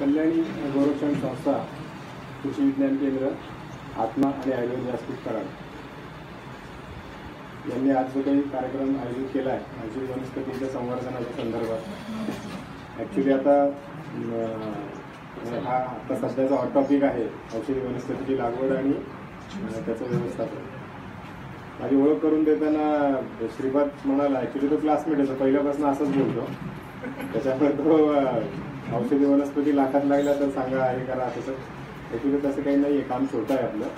कल्याणी गोरक्षण संस्था, कृषी विज्ञान केंद्र, आत्मा आणि आयुर्वेद व्यासपीठ कराड यांनी आज जो काही कार्यक्रम आयोजित केला आहे औषधी वनस्पतींच्या संवर्धनाच्या संदर्भात, ॲक्च्युली आता हा आता सध्याचा हॉट टॉपिक आहे औषधी वनस्पतीची लागवड आणि त्याचं व्यवस्थापन. माझी ओळख करून देताना श्रीपाद म्हणाला, ॲक्च्युली तो क्लासमेट आहे, पहिल्यापासून असंच बोलतो, त्याच्यामुळे तो औषधी वनस्पती लाखात लागल्या तर सांगा हे करा तसं. ॲक्च्युली तसं काही नाही आहे, काम छोटं आहे आपलं.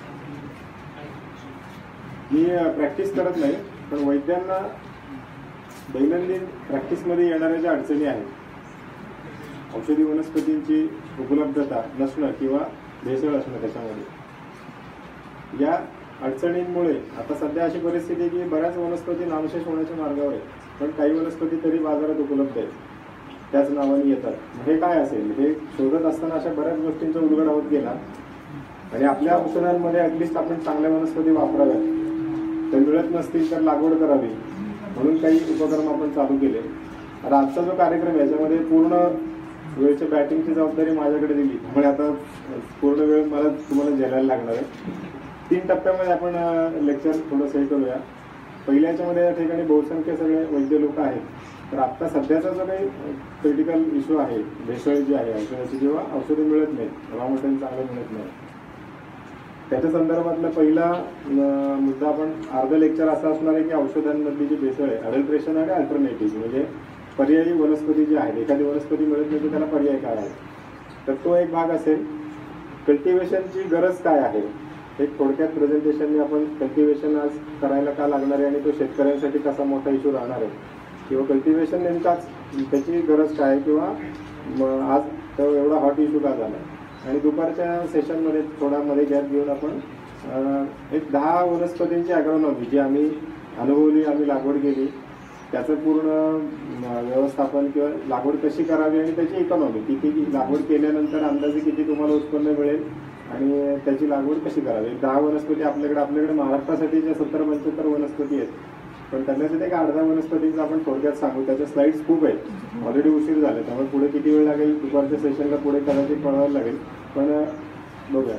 मी प्रॅक्टिस करत नाही, पण वैद्यांना दैनंदिन प्रॅक्टिसमध्ये येणाऱ्या ज्या अडचणी आहेत, औषधी वनस्पतींची उपलब्धता नसणं किंवा भेसळ असणं, त्याच्यामध्ये या अडचणींमुळे आता सध्या अशी परिस्थिती आहे की बऱ्याच वनस्पती नामशेष होण्याच्या मार्गावर आहेत, पण काही वनस्पती तरी बाजारात उपलब्ध आहेत, त्याच नावाने येतात. हे काय असेल हे शोधत असताना अशा बऱ्याच गोष्टींचा उलगडा होत गेला आणि आपल्या औषधांमध्ये ॲटलिस्ट आपण चांगल्या वनस्पती वापराव्यात, ते मिळत नसतील तर लागवड करावी म्हणून काही उपक्रम आपण चालू केले. आता आजचा जो कार्यक्रम याच्यामध्ये पूर्ण वेळच्या बॅटिंगची जबाबदारी माझ्याकडे दिली, त्यामुळे आता पूर्ण वेळ मला तुम्हाला झेलायला लागणार आहे. 3 टप्प्यामध्ये आपण लेक्चर थोडंसं हे करूया. पहिल्या याच्यामध्ये या ठिकाणी बहुसंख्य सगळे वैद्य लोक आहेत. तर आत्ता सध्याचा जो काही क्रिटिकल इश्यू आहे, भेसळ जी आहे औषधाची, जेव्हा औषधं मिळत नाहीत, रॉ मटेरियल चांगलं मिळत नाही, त्याच्या संदर्भातला पहिला मुद्दा आपण अर्ध लेक्चर असा असणार आहे की औषधांमधली जी भेसळ आहे, अडल्ट्रेशन आणि अल्टरनेटिव्ह, म्हणजे पर्यायी वनस्पती जी आहेत, एखादी वनस्पती मिळत नाही तर त्याला पर्याय काय आहे, तर तो एक भाग असेल. कल्टिवेशनची गरज काय आहे, एक थोडक्यात प्रेझेंटेशनने आपण कल्टिवेशन आज करायला का लागणार आहे आणि तो शेतकऱ्यांसाठी कसा मोठा इश्यू राहणार आहे, किंवा कल्टिवेशन नेमकाच त्याची गरज काय, किंवा आज तो एवढा हॉट इश्यू का झाला. आणि दुपारच्या सेशनमध्ये थोडा मध्ये गॅप घेऊन आपण एक 10 वनस्पतींची ॲग्रोनॉमी जी आम्ही अनुभवली, आम्ही लागवड केली, त्याचं पूर्ण व्यवस्थापन किंवा लागवड कशी करावी आणि त्याची इकॉनॉमी, किती लागवड केल्यानंतर अंदाजे किती तुम्हाला उत्पन्न मिळेल आणि त्याची लागवड कशी करावी. 10 वनस्पती आपल्याकडे महाराष्ट्रासाठीच्या 70-75 वनस्पती आहेत, पण त्याच्यासाठी एक 8-10 वनस्पतींचं आपण थोडक्यात सांगू. त्याच्या स्लाइड्स खूप आहेत, ऑलरेडी उशीर झाले, त्यामुळे पुढे किती वेळ लागेल दुपारच्या सेशनला पुढे कदाचित पळवायला लागेल, पण बघूया.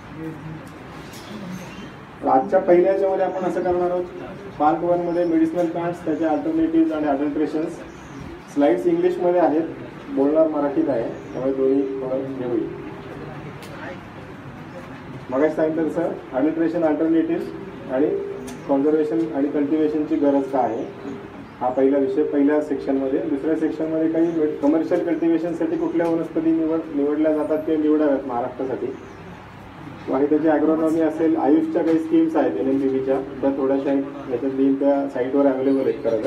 आजच्या पहिल्या याच्यामध्ये आपण असं करणार आहोत, पार्ट 1 मध्ये मेडिसिनल प्लांट्स, त्याचे अल्टरनेटिव्ह आणि अडल्ट्रेशन्स. स्लाइड्स इंग्लिशमध्ये आहेत, बोलणार मराठीत आहे, त्यामुळे दोन्ही थोडं हे होईल. मगाशी सांगितलं तसं अडल्ट्रेशन, अल्टरनेटिव्ह आणि कॉन्झर्वेशन आणि कल्टिवेशनची गरज काय आहे, हा पहिला विषय पहिल्या सेक्शनमध्ये. दुसऱ्या सेक्शनमध्ये काही कमर्शियल कल्टिवेशनसाठी कुठल्या वनस्पती निवडल्या जातात ते निवडाव्यात महाराष्ट्रासाठी, आणि त्याची ॲग्रोनॉमी असेल. आयुषच्या काही स्कीम्स आहेत NMBBच्या, त्या थोड्याशा याच्यात लिंक त्या साईटवर अवेलेबल आहेत खरं तर.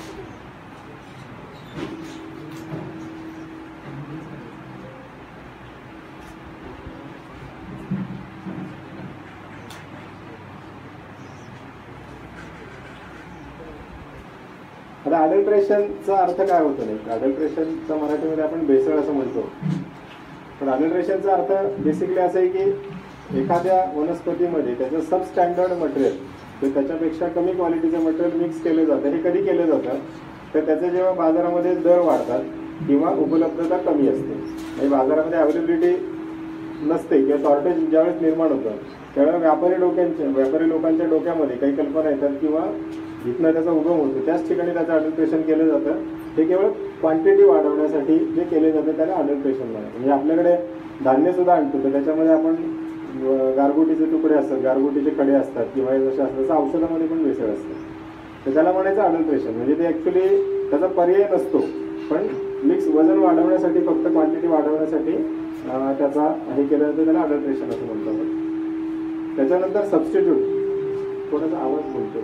आता अडल्ट्रेशनचा अर्थ काय होतो नाही, अडल्ट्रेशनचा मराठीमध्ये आपण भेसळ असं म्हणतो, पण अडल्ट्रेशनचा अर्थ बेसिकली असं आहे की एखाद्या वनस्पतीमध्ये त्याचं सबस्टँडर्ड मटेरियल, तर त्याच्यापेक्षा कमी क्वालिटीचं मटेरियल मिक्स केलं जातं. हे कधी केलं जातं तर त्याचे जेव्हा बाजारामध्ये दर वाढतात किंवा उपलब्धता कमी असते, म्हणजे बाजारामध्ये अवेलेबिलिटी नसते किंवा शॉर्टेज ज्यावेळेस निर्माण होतं, त्यावेळेला व्यापारी लोकांच्या डोक्यामध्ये काही कल्पना येतात किंवा जिथनं त्याचा उगम होतो त्याच ठिकाणी त्याचं अडल्ट्रेशन केलं जातं. हे केवळ क्वांटिटी वाढवण्यासाठी जे केले जातं त्याला अडल्ट्रेशन म्हणतात. म्हणजे आपल्याकडे धान्यसुद्धा आणतो तर त्याच्यामध्ये आपण गारगोटीचे तुकडे असतात, गारगोटीचे कडे असतात किंवा जसे असतात, तसं औषधामध्ये पण भेसळ असते, तर त्याला म्हणायचं अडल्ट्रेशन. म्हणजे ते ॲक्च्युली त्याचा पर्याय नसतो, पण मिक्स वजन वाढवण्यासाठी, फक्त क्वांटिटी वाढवण्यासाठी त्याचा हे केलं जातं, त्याला अडल्ट्रेशन असं म्हणतो आपण. त्याच्यानंतर सबस्टिट्यूट, थोडासा आवाज बोलतो.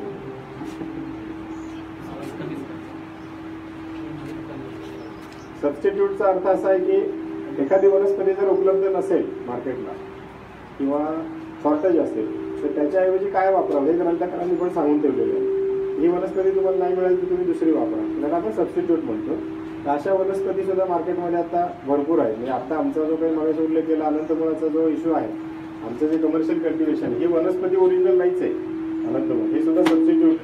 सबस्टिट्यूटचा अर्थ असा आहे की एखादी वनस्पती जर उपलब्ध नसेल मार्केटला किंवा शॉर्टेज असेल तर त्याच्याऐवजी काय वापरावं हे ग्रंथकारांनी पण सांगून ठेवलेलं आहे. ही वनस्पती तुम्हाला नाही मिळाली तर तुम्ही दुसरी वापरा, त्याला आपण सबस्टिट्यूट म्हणतो. तर अशा वनस्पती सुद्धा मार्केटमध्ये आता भरपूर आहे. म्हणजे आता आमचा जो काही मागे उल्लेख केला अनंतमुळाचा जो इश्यू आहे, आमचं जे कमर्शियल कल्टिवेशन, ही वनस्पती ओरिजिनल नाहीच आहे अनंतमुळ, हे सुद्धा सबस्टिट्यूट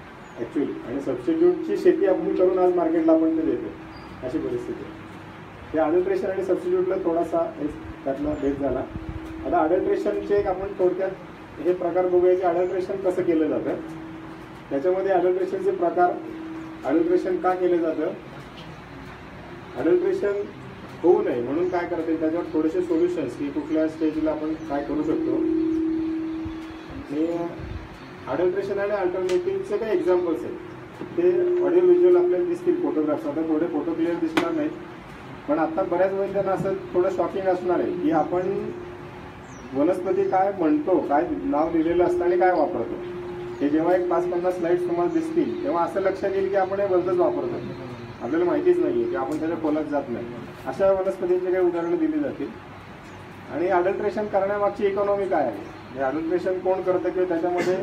ॲक्च्युअली. आणि सबस्टिट्यूटची शेती आपण करून आज मार्केटला आपण ते देतो, अशी परिस्थिती आहे. हे अडल्ट्रेशन आणि सबस्टिट्यूटला थोडासा त्यातला भेद झाला. आता अडल्ट्रेशनचे एक आपण थोडक्यात हे प्रकार बघूया की अडल्ट्रेशन कसं केलं जातं. त्याच्यामध्ये अडल्ट्रेशनचे प्रकार, अडल्ट्रेशन का केलं जातं, अडल्ट्रेशन होऊ नये म्हणून काय करता येईल, त्याच्यावर थोडेसे सोल्युशन्स की कुठल्या स्टेजला आपण काय करू शकतो. आणि अडल्ट्रेशन आणि अल्टरनेटिव्हचे काही एक्झाम्पल्स आहेत ते ऑडिओ व्हिज्युअल आपल्याला दिसतील फोटोग्राफ्स. आता थोडे फोटो क्लिअर दिसणार नाहीत, पण आता बऱ्याच वैद्यांना असं थोडं शॉकिंग असणार आहे की आपण वनस्पती काय म्हणतो, काय नाव लिहिलेलं असतं आणि काय वापरतो. हे जेव्हा एक 5-50 स्लाइड्स तुम्हाला दिसतील तेव्हा असं लक्षात येईल की आपण हे भलतंच वापरतो, आपल्याला माहितीच नाहीये की आपण त्याच्या खोलात जात नाही. अशा वनस्पतींची काही उदाहरणं दिली जातील. आणि अडल्ट्रेशन करण्यामागची इकॉनॉमी काय आहे, हे अडल्ट्रेशन कोण करतं किंवा त्याच्यामध्ये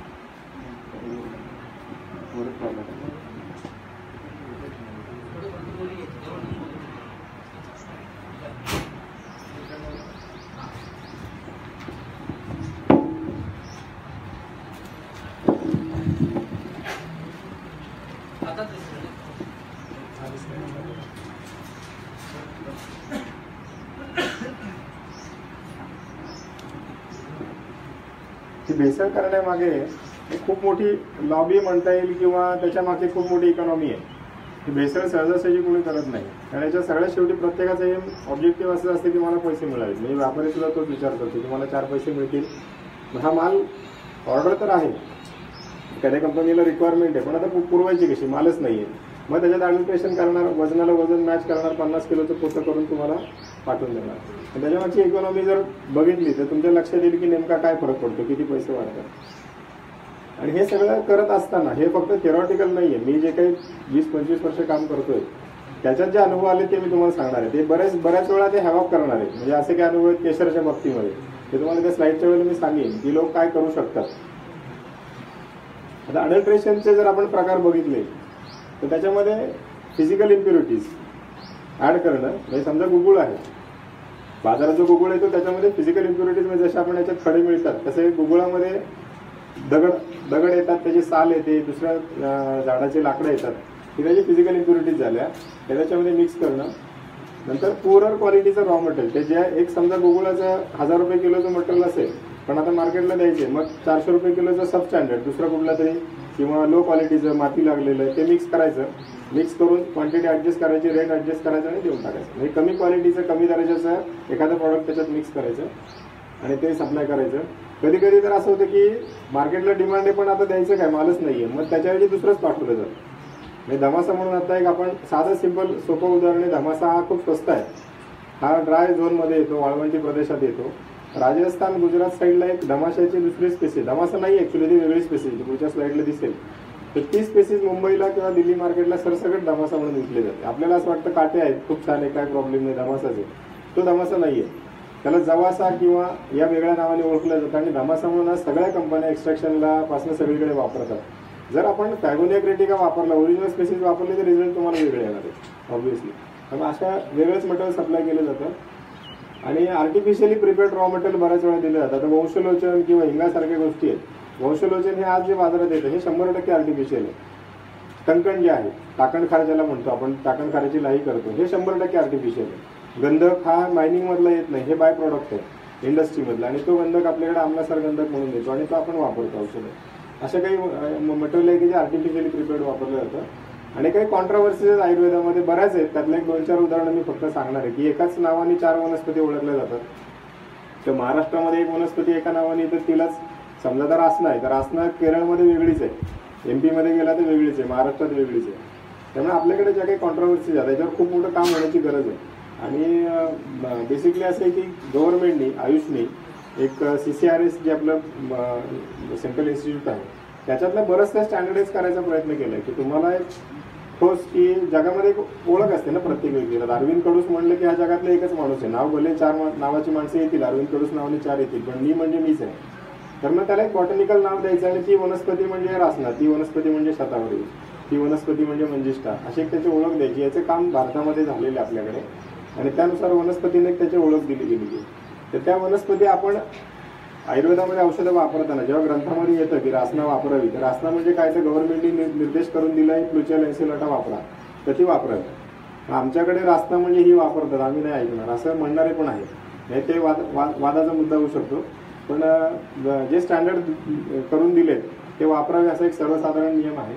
भेसळ करण्यामागे खूप मोठी लॉबी म्हणता येईल किंवा त्याच्या मागे खूप मोठी इकॉनॉमी आहे. ही भेसळ सहजासहजी कोणी करत नाही, कारण याच्या सगळ्यात शेवटी प्रत्येकाचं हे ऑब्जेक्टिव्ह असं असते की मला पैसे मिळावेत. म्हणजे व्यापारी सुद्धा तोच विचार करतो की मला 4 पैसे मिळतील. हा माल ऑर्डर तर आहे, एखाद्या कंपनीला रिक्वायरमेंट आहे, पण आता पुरवायची कशी, मालच नाही आहे. मग त्याच्यात अडल्ट्रेशन करणार, वजनाला वजन मॅच करणार, 50 किलोचं पोतं करून तुम्हाला पाठवून देणार. त्याच्यामागची इकॉनॉमी जर बघितली तर तुमच्या लक्षात येईल की नेमका काय फरक पडतो, किती पैसे वाढतात. आणि हे सगळं करत असताना हे फक्त थेरॉटिकल नाही आहे. मी जे काही 20-25 वर्ष काम करतोय त्याच्यात जे अनुभव आले ते मी तुम्हाला सांगणार आहे. ते बऱ्याच वेळा ते हॅवअप करणार आहे. म्हणजे असे काही अनुभव आहेत केशरच्या बाबतीमध्ये, ते तुम्हाला त्या स्लाइडच्या वेळेला मी सांगेन की लोक काय करू शकतात. आता अडल्ट्रेशनचे जर आपण प्रकार बघितले तर त्याच्यामध्ये फिजिकल इम्प्युरिटीज ॲड करणं. म्हणजे समजा गुगुळ आहे, बाजारात जो गुगुळ येतो त्याच्यामध्ये फिजिकल इम्प्युरिटीज, म्हणजे जसे आपण याच्यात खडे मिळतात तसे गुगुळामध्ये दगड येतात, त्याची साल येते, दुसऱ्या झाडाची लाकडं येतात, ही त्याची फिजिकल इम्प्युरिटीज झाल्या. त्याच्यामध्ये मिक्स करणं. नंतर पुअरर क्वालिटीचं रॉ मटेरियल, ते जे एक समजा गुगुळाचं 1000 रुपये किलोचं मटेरियल असेल पण आता मार्केटला द्यायचे, मग 400 रुपये किलोचं सब स्टँडर्ड दुसरा कुठला तरी किंवा लो क्वालिटीचं माती लागलेलं ते मिक्स करायचं. मिक्स करून क्वांटिटी ॲडजस्ट करायची, रेट ॲडजस्ट करायचं आणि देऊन टाकायचं. म्हणजे कमी क्वालिटीचं कमी दर्जाचं एखादं प्रॉडक्ट त्याच्यात मिक्स करायचं आणि ते सप्लाय करायचं. कधी कधी तर असं होतं की मार्केटला डिमांड आहे पण आता द्यायचं काय, मालच नाही आहे, मग त्याच्याऐवजी दुसरंच पाठवलं जातं. म्हणजे धमासा म्हणून आता एक आपण साधं सिंपल सोपं उदाहरण आहे. धमासा हा खूप स्वस्त आहे. हा ड्राय झोनमध्ये येतो, वाळवंटी प्रदेशात येतो. राजस्थान गुजरात साईडला एक धमाशाची दुसरी स्पेसिस, धमासा नाही ॲक्च्युली, ती वेगळी स्पेसिस, पुढच्या स्लाइडला दिसेल. तर ती स्पेसिस मुंबईला किंवा दिल्ली मार्केटला सरसकट धमासा म्हणून विकले जाते. आपल्याला असं वाटतं काटे आहेत, खूप छान आहे, काय प्रॉब्लेम नाही, धमासाचे. तो धमासा नाही आहे, त्याला जवासा किंवा या वेगळ्या नावाने ओळखलं जातं. आणि धमासा म्हणून सगळ्या कंपन्या एक्स्ट्रॅक्शनला पासून सगळीकडे वापरतात. जर आपण फॅगोनिया क्रिटिका वापरला, ओरिजिनल स्पेसिस वापरले तर रिझल्ट तुम्हाला वेगळे येणार आहे ऑब्व्हियसली. त्यामुळे अशा वेगळंच मटेरियल सप्लाय केलं जातं. आणि आर्टिफिशियली प्रिपेअर्ड रॉ मटेरियल बऱ्याच वेळा दिलं जातं. आता वंशलोचन किंवा हिंगासारख्या गोष्टी आहेत. वंशलोचन हे आज जे बाजारात येतं हे 100% आर्टिफिशियल आहे. टंकण जे आहे, टाकण खार ज्याला म्हणतो आपण, टाकण खाऱ्याची लाही करतो, हे 100% आर्टिफिशियल आहे. गंधक हा मायनिंगमधला येत नाही, हे बाय प्रॉडक्ट आहे इंडस्ट्रीमधला. आणि तो गंधक आपल्याकडे आम्लासार गंधक म्हणून येतो आणि तो आपण वापरतो औषधं. अशा काही मटेरियल आहे की जे आर्टिफिशियली प्रिपेअर्ड वापरलं जातं. आणि काही कॉन्ट्रावर्सीज आयुर्वेदामध्ये बऱ्याच आहेत. त्यातलं एक 2-4 उदाहरणं मी फक्त सांगणार आहे की एकाच नावाने 4 वनस्पती ओळखल्या जातात. तर महाराष्ट्रामध्ये एक वनस्पती एका नावाने, तर तिलाच समजा तर रासना आहे, तर रासना केरळमध्ये वेगळीच आहे, MP मध्ये गेला तर वेगळीच आहे, महाराष्ट्रात वेगळीच आहे. त्यामुळे आपल्याकडे ज्या काही कॉन्ट्रावर्सीज आहेत त्याच्यावर खूप मोठं काम होण्याची गरज आहे. आणि बेसिकली असं आहे की गव्हर्नमेंटनी, आयुषनी एक CCRS जे आपलं सेंट्रल इन्स्टिट्यूट आहे त्याच्यातलं बरंचसं स्टँडर्डाइज करायचा प्रयत्न केला आहे की तुम्हाला एक ठोस की जगामध्ये एक ओळख असते ना प्रत्येक व्यक्तीला. अरविंद कडूस म्हणलं की ह्या जगातलं एकच माणूस आहे. नाव भले 4 नावाची माणसं येतील, अरविंद कडूस नावाने 4 येतील, पण मी म्हणजे मीच आहे. तर मग त्याला एक बॉटनिकल नाव द्यायचं. आणि ती वनस्पती म्हणजे रासना, ती वनस्पती म्हणजे शतावरी, ती वनस्पती म्हणजे मंजिष्ठा, अशी एक त्याची ओळख द्यायची. याचं काम भारतामध्ये झालेलं आहे आपल्याकडे. आणि त्यानुसार वनस्पतीने त्याची ओळख दिली गेली. तर त्या वनस्पती आपण आयुर्वेदामध्ये औषधं वापरताना जेव्हा ग्रंथामध्ये येतं की रासना वापरावी, तर रासना म्हणजे काय, तर गव्हर्नमेंटने निर्देश करून दिला आहे, फ्लुचिया लॅन्सिलाटा वापरा, तर ती वापरावी. आमच्याकडे रास्ता म्हणजे ही वापरतात, आम्ही नाही ऐकणार असं म्हणणारे पण आहेत. नाही ते वादाचा मुद्दा होऊ शकतो, पण जे स्टँडर्ड करून दिले ते वापरावे असा एक सर्वसाधारण नियम आहे.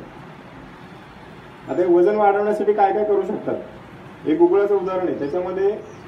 आता हे वजन वाढवण्यासाठी काय काय करू शकतात, हे गुगळाचं उदाहरण आहे. त्याच्यामध्ये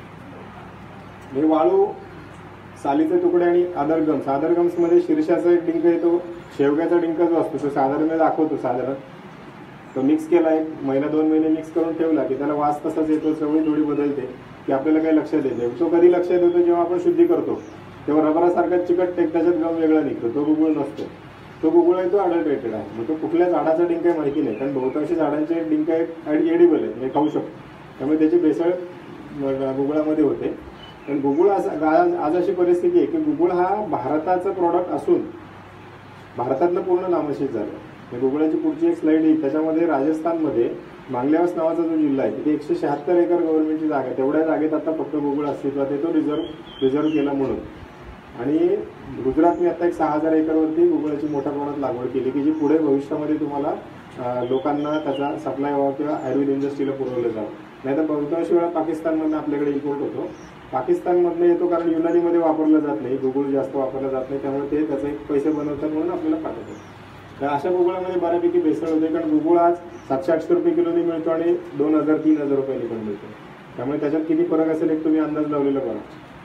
हे वाळू, सालीचे तुकडे आणि आदरगम्स. आदरगम्समध्ये शीर्षाचा एक डिंक येतो, शेवग्याचा डिंक जो असतो तो साधारण मी दाखवतो. साधारण तो मिक्स केला, 1 महिना 2 महिने मिक्स करून ठेवला की त्याला वास तसाच येतो, चवळी थोडी बदलते की आपल्याला काही लक्षात येते. तो कधी लक्षात येतो जेव्हा आपण शुद्धी करतो, तेव्हा रबरासारखा चिकट टेक त्याच्यात गम वेगळा निघतो, तो गुगुळ नसतो. तो गुगुळ आहे तो अडल्ट्रेटेड आहे. मग तो कुठल्या झाडाचा डिंक आहे माहिती नाही, कारण बहुतांशी झाडांचे डिंक एडिबल आहेत, म्हणजे खाऊ शकतो. त्यामुळे त्याची भेसळ गुगुळामध्ये होते. पण गुगुळ आज अशी परिस्थिती आहे की गुगुळ हा भारताचा प्रॉडक्ट असून भारतातलं पूर्ण नामशेष झालं. गुगुळाची पुढची एक स्लाईड येईल, त्याच्यामध्ये राजस्थानमध्ये मांगलेवास नावाचा जो जिल्हा आहे तिथे 176 एकर गव्हर्नमेंटची जागा आहे. तेवढ्या जागेत आता फक्त गुगुळ अस्तित्वात आहे, तो रिझर्व्ह केला म्हणून. आणि गुजरातने आता एक 6000 एकरवरती गुगुळाची मोठ्या प्रमाणात लागवड केली की जी पुढे भविष्यामध्ये तुम्हाला लोकांना त्याचा सप्लाय व्हावा किंवा आयुर्वेद इंडस्ट्रीला पुरवलं जावं. नाही तर बहुतांश वेळा पाकिस्तानमधनं आपल्याकडे इम्पोर्ट होतो. पाकिस्तानमधनं येतो कारण युनानीमध्ये वापरलं जात नाही, गुगुळ जास्त वापरलं जात नाही, त्यामुळे ते त्याचे पैसे बनवतात म्हणून आपल्याला पाठवतात. तर अशा गुगुळामध्ये बऱ्यापैकी भेसळ होते, कारण गुगुळ आज 700-800 रुपये किलोनी मिळतो आणि 2000-3000 रुपयांनी पण मिळतो. त्यामुळे त्याच्यात किती फरक असेल एक तुम्ही अंदाज लावलेला बघा.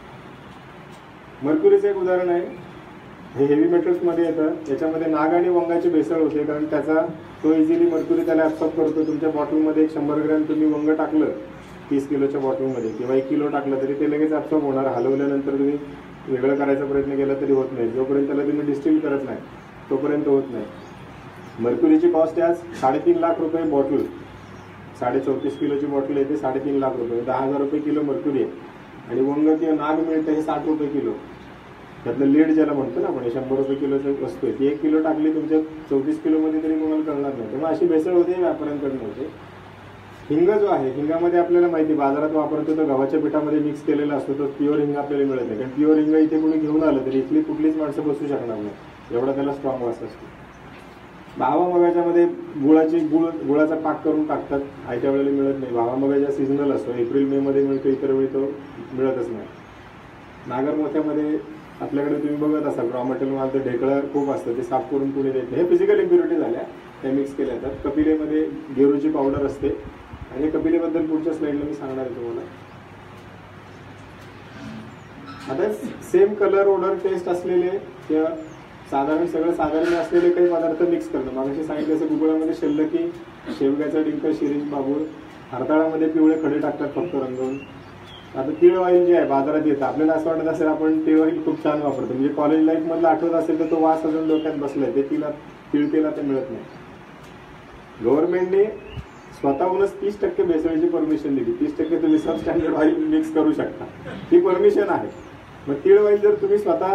मर्क्युरीचं एक उदाहरण आहे, हे हेवी मेटल्समध्ये येतं. याच्यामध्ये नाग आणि वंगाची भेसळ होते, कारण त्याचा तो इझिली मर्क्युरी त्याला ॲब्सॉर्ब करतो. तुमच्या बॉटलमध्ये 100 ग्रॅम तुम्ही वंग टाकलं 30 किलोच्या बॉटलमध्ये किंवा 1 किलो टाकलं तरी ते लगेच ॲब्सॉर्ब होणार. हलवल्यानंतर तुम्ही वेगळं करायचा प्रयत्न केला तरी होत नाही. जोपर्यंत त्याला तुम्ही डिस्टिल करत नाही तोपर्यंत होत नाही. मर्क्युरीची कॉस्ट आज 3.5 लाख रुपये बॉटल. 34.5 किलोची बॉटल येते, 3.5 लाख रुपये, 10,000 रुपये किलो मर्क्युरी आहे. आणि वंग किंवा नाग मिळतं हे 60 रुपये किलो. त्यातलं लीड ज्याला म्हणतो ना आपण, 100 रुपये किलोची वस्तू आहे ती 1 किलो टाकली तुमच्या 34 किलोमध्ये तरी तुम्हाला कळणार नाही. तेव्हा अशी भेसळ होते, व्यापाऱ्यांकडून होते. हिंग जो आहे, हिंगामध्ये आपल्याला माहिती बाजारात वापरतो तो गव्हाच्या पिठामध्ये मिक्स केलेला असतो, तो प्युअर हिंग आपल्याला मिळत नाही. कारण प्युअर हिंग इथे कोणी घेऊन आलं तरी इथली कुठलीच माणसं बसू शकणार नाही, एवढा त्याला स्ट्रॉंग वास असतो. भावा मगाच्यामध्ये गुळाचा पाक करून टाकतात, आयत्या वेळेला मिळत नाही. भावा मगाच्या सीझनल असतो, एप्रिल मे मध्ये मिळतो, इतर वेळी तो मिळतच नाही. नागर मोत्यामध्ये आपल्याकडे तुम्ही बघत असाल रॉ मटेरियल माल, तर ढेकळं खूप असतं, ते साफ करून पुणे देत नाही. हे फिजिकल इम्प्युरिटी झाल्या, त्या मिक्स केल्या जातात. कपिलेमध्ये गेरूची पावडर असते आणि कपिलेबद्दल पुढच्या स्लाइडला मी सांगणार आहे तुम्हाला. आता सेम कलर, ओडर, टेस्ट असलेले किंवा सगळं साधारण असलेले काही पदार्थ मिक्स करणं. मागाशी सांगितलं असं गुगळामध्ये शिल्लकी, शेवग्याचा डिंक, शिरीष, बाबूळ, हरताळामध्ये पिवळे खडे टाकतात फक्त रंगवून. आता तीळ ऑइल जे आहे बाजारात येतं, आपल्याला असं वाटत असेल आपण तीळ ऑइल खूप छान वापरतो, म्हणजे कॉलेज लाईफ मधला आठवत असेल तर तो वास अजून डोक्यात बसलाय, ते तीळ तेला ते मिळत नाही. गव्हर्नमेंटने स्वतःहूनच 30% भेसळीची परमिशन दिली. 30% तुम्ही सब स्टँडर्ड ऑइल मिक्स करू शकता, ही परमिशन आहे. मग तीळ ऑइल जर तुम्ही स्वतः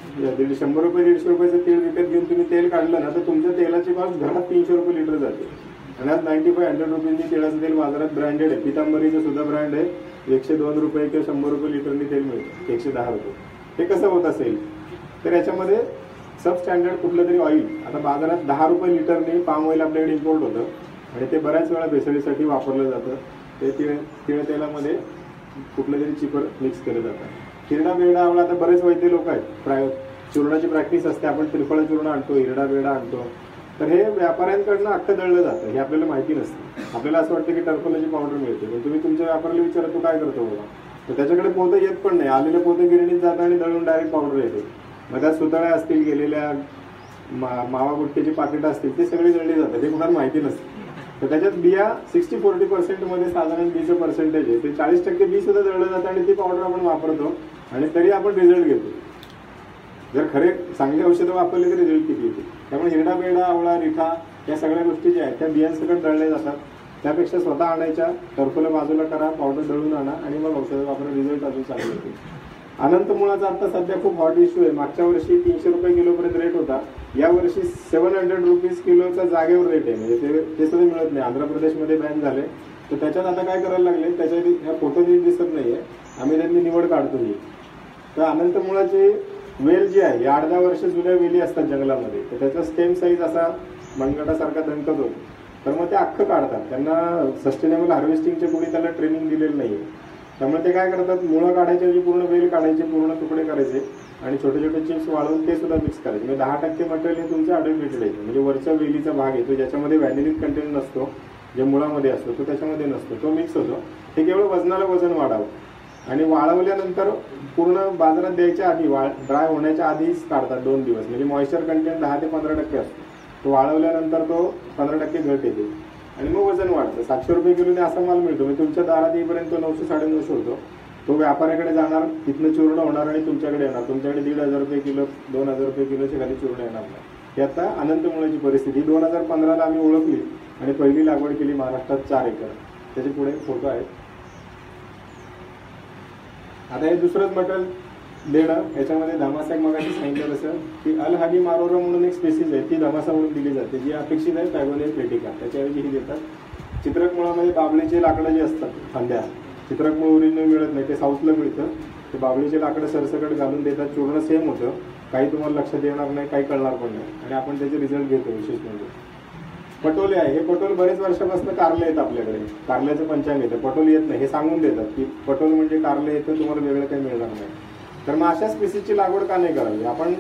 100 रुपये 150 रुपयाचं तेल विकत घेऊन तुम्ही तेल काढलं ना, तर तुमच्या तेलाची कॉस्ट घरात 300 रुपये लिटर जाते. आणि आज 95-100 रुपयांनी तेलाचं तेल बाजारात ब्रँडेड आहे. पितांबरीचं सुद्धा ब्रँड आहे, 102 रुपये किंवा 100 रुपये लिटरनी तेल मिळतं, 110 रुपये. हे कसं होत असेल तर याच्यामध्ये सब स्टँडर्ड कुठलं तरी ऑइल, आता बाजारात 10 रुपये लिटरने पाम ऑइल आपल्याकडे इम्पोर्ट होतं आणि ते बऱ्याच वेळा भेसळीसाठी वापरलं जातं. ते तिळ तेलामध्ये कुठलं तरी चिपर मिक्स केलं जातं. हिरडा बेरडा आवळा, आता बरेच वैद्य लोक आहेत, चूर्णाची प्रॅक्टिस असते, आपण त्रिफळ चूर्ण आणतो, हिरडा बेरडा आणतो, तर हे व्यापाऱ्यांकडनं अख्खं दळलं जातं, हे आपल्याला माहिती नसतं. आपल्याला असं वाटतं की टरफलाची पावडर मिळते, पण तुम्ही तुमच्या व्यापाऱ्याला विचारा तू काय करतो बाबा, तर त्याच्याकडे पोतं येत पण नाही, आलेले पोतं गिरणीत जातं आणि दळून डायरेक्ट पावडर येते. मग त्यात सुतळ्या असतील, गेलेल्या मावा गुटक्याची पाकिटं असतील, ते सगळे दळली जातात, हे कुणाला माहिती नसतं. तर त्याच्यात बिया 60-40% मध्ये साधारण बीचं पर्सेंटेज आहे, ते 40% बी सुद्धा दळलं जातं आणि ती पावडर आपण वापरतो आणि तरी आपण रिझल्ट घेतो. जर खरे चांगली औषधं वापरली तर रिझल्ट किती येते. त्यामुळे हिरडा बेरडा आवळा रिठा या सगळ्या गोष्टी ज्या आहेत त्या बियांसकट दळल्या जातात, त्यापेक्षा स्वतः आणायच्या, टरफलं बाजूला करा, पावडर दळून आणा आणि मग औषधं वापरा, रिझल्ट अजून चांगले येते. अनंत मुळाचा आता सध्या खूप हॉट इश्यू आहे. मागच्या वर्षी 300 रुपये किलोपर्यंत रेट होता, या वर्षी 700 रुपीज किलोचा जागेवर रेट आहे, म्हणजे ते सुद्धा मिळत नाही. आंध्र प्रदेशमध्ये बॅन झाले, तर त्याच्यात आता काय करायला लागले, त्याच्या ह्या फोटो दिसत नाहीये, आम्ही त्यांनी निवड काढतो ही. तर अनंत मुळाची वेल जी आहे, 8-10 वर्ष जुन्या वेली असतात जंगलामध्ये, तर त्याचा स्टेम साईज असा मनगटासारखा दणकत होतो तर मग ते अख्खं काढतात. त्यांना सस्टेनेबल हार्वेस्टिंगचे कोणी त्याला ट्रेनिंग दिलेलं नाही आहे. त्यामुळे ते काय करतात, मुळं काढायचे, जी पूर्ण वेल काढायचे, पूर्ण तुकडे करायचे आणि छोटे छोटे चिप्स वाळवून ते सुद्धा मिक्स करायचे. म्हणजे 10% मटेरियल हे तुमचं अडल्ट्रेटेड आहे. म्हणजे वरच्या वेलीचा भाग येतो ज्याच्यामध्ये व्हॅनिलिक कंटेंट नसतो, जे मुळामध्ये असतो तो त्याच्यामध्ये नसतो, तो मिक्स होतो. हे केवळ वजनाला वजन वाढावं. आणि वाळवल्यानंतर पूर्ण बाजारात द्यायच्या आधी, ड्राय होण्याच्या आधीच काढतात 2 दिवस. म्हणजे मॉइश्चर कंटेंट 10 ते 15% असतो. तो वाळवल्यानंतर तो 15% घट येते आणि मग वजन वाढतं. 700 रुपये किलोने असा माल मिळतो. म्हणजे तुमच्या दारात येईपर्यंत 900 950 होतो. तो व्यापाऱ्याकडे जाणार, तिथनं चूर्ण होणार आणि तुमच्याकडे येणार. तुमच्याकडे 1,500 रुपये किलो, 2,000 रुपये किलोचे खाली चूर्ण येणार नाही. ही आता अनंतमुळाची परिस्थिती 2015ला आम्ही ओळखली आणि पहिली लागवड केली महाराष्ट्रात 4 एकर. त्याचे पुढे फोटो आहेत. आता हे दुसरंच मटेरियल देणं, याच्यामध्ये धमासा मगाशी सांगितलं तसं की अल-हादी मारोरा म्हणून एक स्पेसिस आहे, ती धमासा म्हणून दिली जाते, जी अपेक्षित आहे पॅगोनिया क्रिटिका. त्याच्याऐवजी ही देतात. चित्रक मुळामध्ये बाबळीचे लाकडं जे असतात फांद्या, चित्रक मुळ ओरिजिनल मिळत नाही, ते साऊथला मिळतं. ते बाबळीचे लाकडं सरसकट घालून देतात. चूर्ण सेम होतं, काही तुम्हाला लक्षात येणार नाही, काही कळणार पण नाही आणि आपण त्याचे रिझल्ट घेतो. विशेष म्हणजे पटोले आहे. हे पटोल बरेच वर्षापासून कारले आहेत आपल्याकडे. कारल्याचं पंचांग येतं, पटोल येत नाही. हे सांगून देतात की पटोल म्हणजे कारले येतं, तुम्हाला वेगळं काही मिळणार नाही. तर मग अशा स्पेसीसची लागवड का नाही करावी? आपण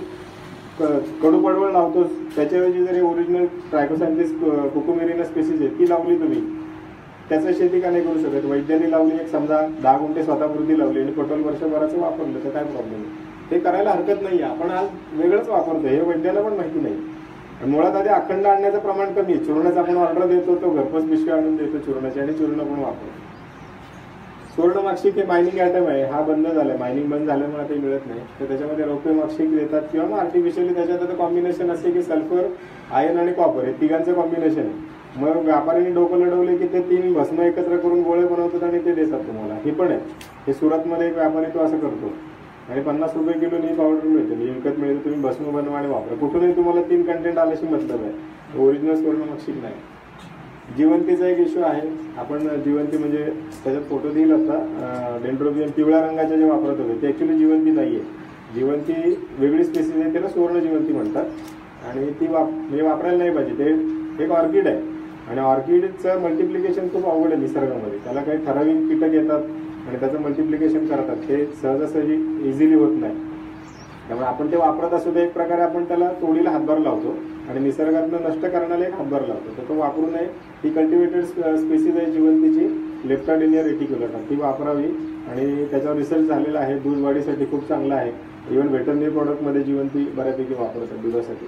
कडू पडवळ लावतो, त्याच्याऐवजी जर ओरिजिनल ट्रायकोसॅन्थिस कुकुमेरिना स्पेसीस आहे ती लावली तुम्ही, त्याचं शेती का नाही करू शकत? वैद्यांनी लावली, एक समजा 10 गुंठे स्वतःपुरती लावली आणि पटोल वर्षभराचं वापरलं तर काय प्रॉब्लेम आहे? ते करायला हरकत नाही आहे. आपण आज वेगळंच वापरतो, हे वैद्याला पण माहिती नाही. मुळात आधी अखंड आणण्याचं प्रमाण कमी आहे. चूर्णाचं आपण ऑर्डर देतो, तो घरपोच पिशवी आणून देतो चूर्णाची आणि चूर्ण पण वापरतो. सुवर्णमाक्षिक हे मायनिंग आयटम आहे, हा बंद झालाय. मायनिंग बंद झाल्यामुळे ते मिळत नाही. तर त्याच्यामध्ये रौप्य माक्षिक देतात किंवा मग आर्टिफिशियली त्याच्यात आता कॉम्बिनेशन असते की सल्फर, आयर्न आणि कॉपर हे तिघांचं कॉम्बिनेशन आहे. मग व्यापाऱ्यांनी डोकं लढवले की ते 3 भस्म एकत्र करून गोळे बनवतात आणि ते देतात तुम्हाला. हे पण आहे. हे सुरतमध्ये एक व्यापारी तो असं करतो आणि 50 रुपये किलो नी पावडर मिळते, विकत मिळते. तुम्ही भस्म बनवा आणि वापरा. कुठूनही तुम्हाला 3 कंटेंट आल्याशी मतलब आहे. ओरिजिनल सुवर्णमाक्षिक नाही. जिवंतीचा एक इश्यू आहे. आपण जिवंती म्हणजे त्याच्यात फोटो देईल आता, डेंड्रोबियम पिवळ्या रंगाच्या जे वापरत होते ते ॲक्च्युली जिवंती नाही आहे. जिवंती वेगळी स्पेसिस आहे, त्याला सुवर्ण जिवंती म्हणतात आणि ती म्हणजे वापरायला नाही पाहिजे. ते एक ऑर्किड आहे आणि ऑर्किडचं मल्टिप्लिकेशन खूप अवघड आहे निसर्गामध्ये. त्याला काही ठराविक कीटक येतात आणि त्याचं मल्टिप्लिकेशन करतात. ते सहजासहजी इझिली होत नाही. त्यामुळे आपण ते वापरत असू दे, एक प्रकारे आपण त्याला तोडीला हातभार लावतो आणि निसर्गातनं नष्ट करण्याला एक हातभार लावतो. तर तो वापरू नये. ही कल्टिवेटेड स्पेसिस आहे जिवंतीची, लेप्टाडेनिया रेटिक्युलाटा, ती वापरावी आणि त्याच्यावर रिसर्च झालेला आहे. दूध वाढीसाठी खूप चांगला आहे. इव्हन व्हेटरनरी प्रॉडक्टमध्ये जिवंती बऱ्यापैकी वापरतात दुधासाठी.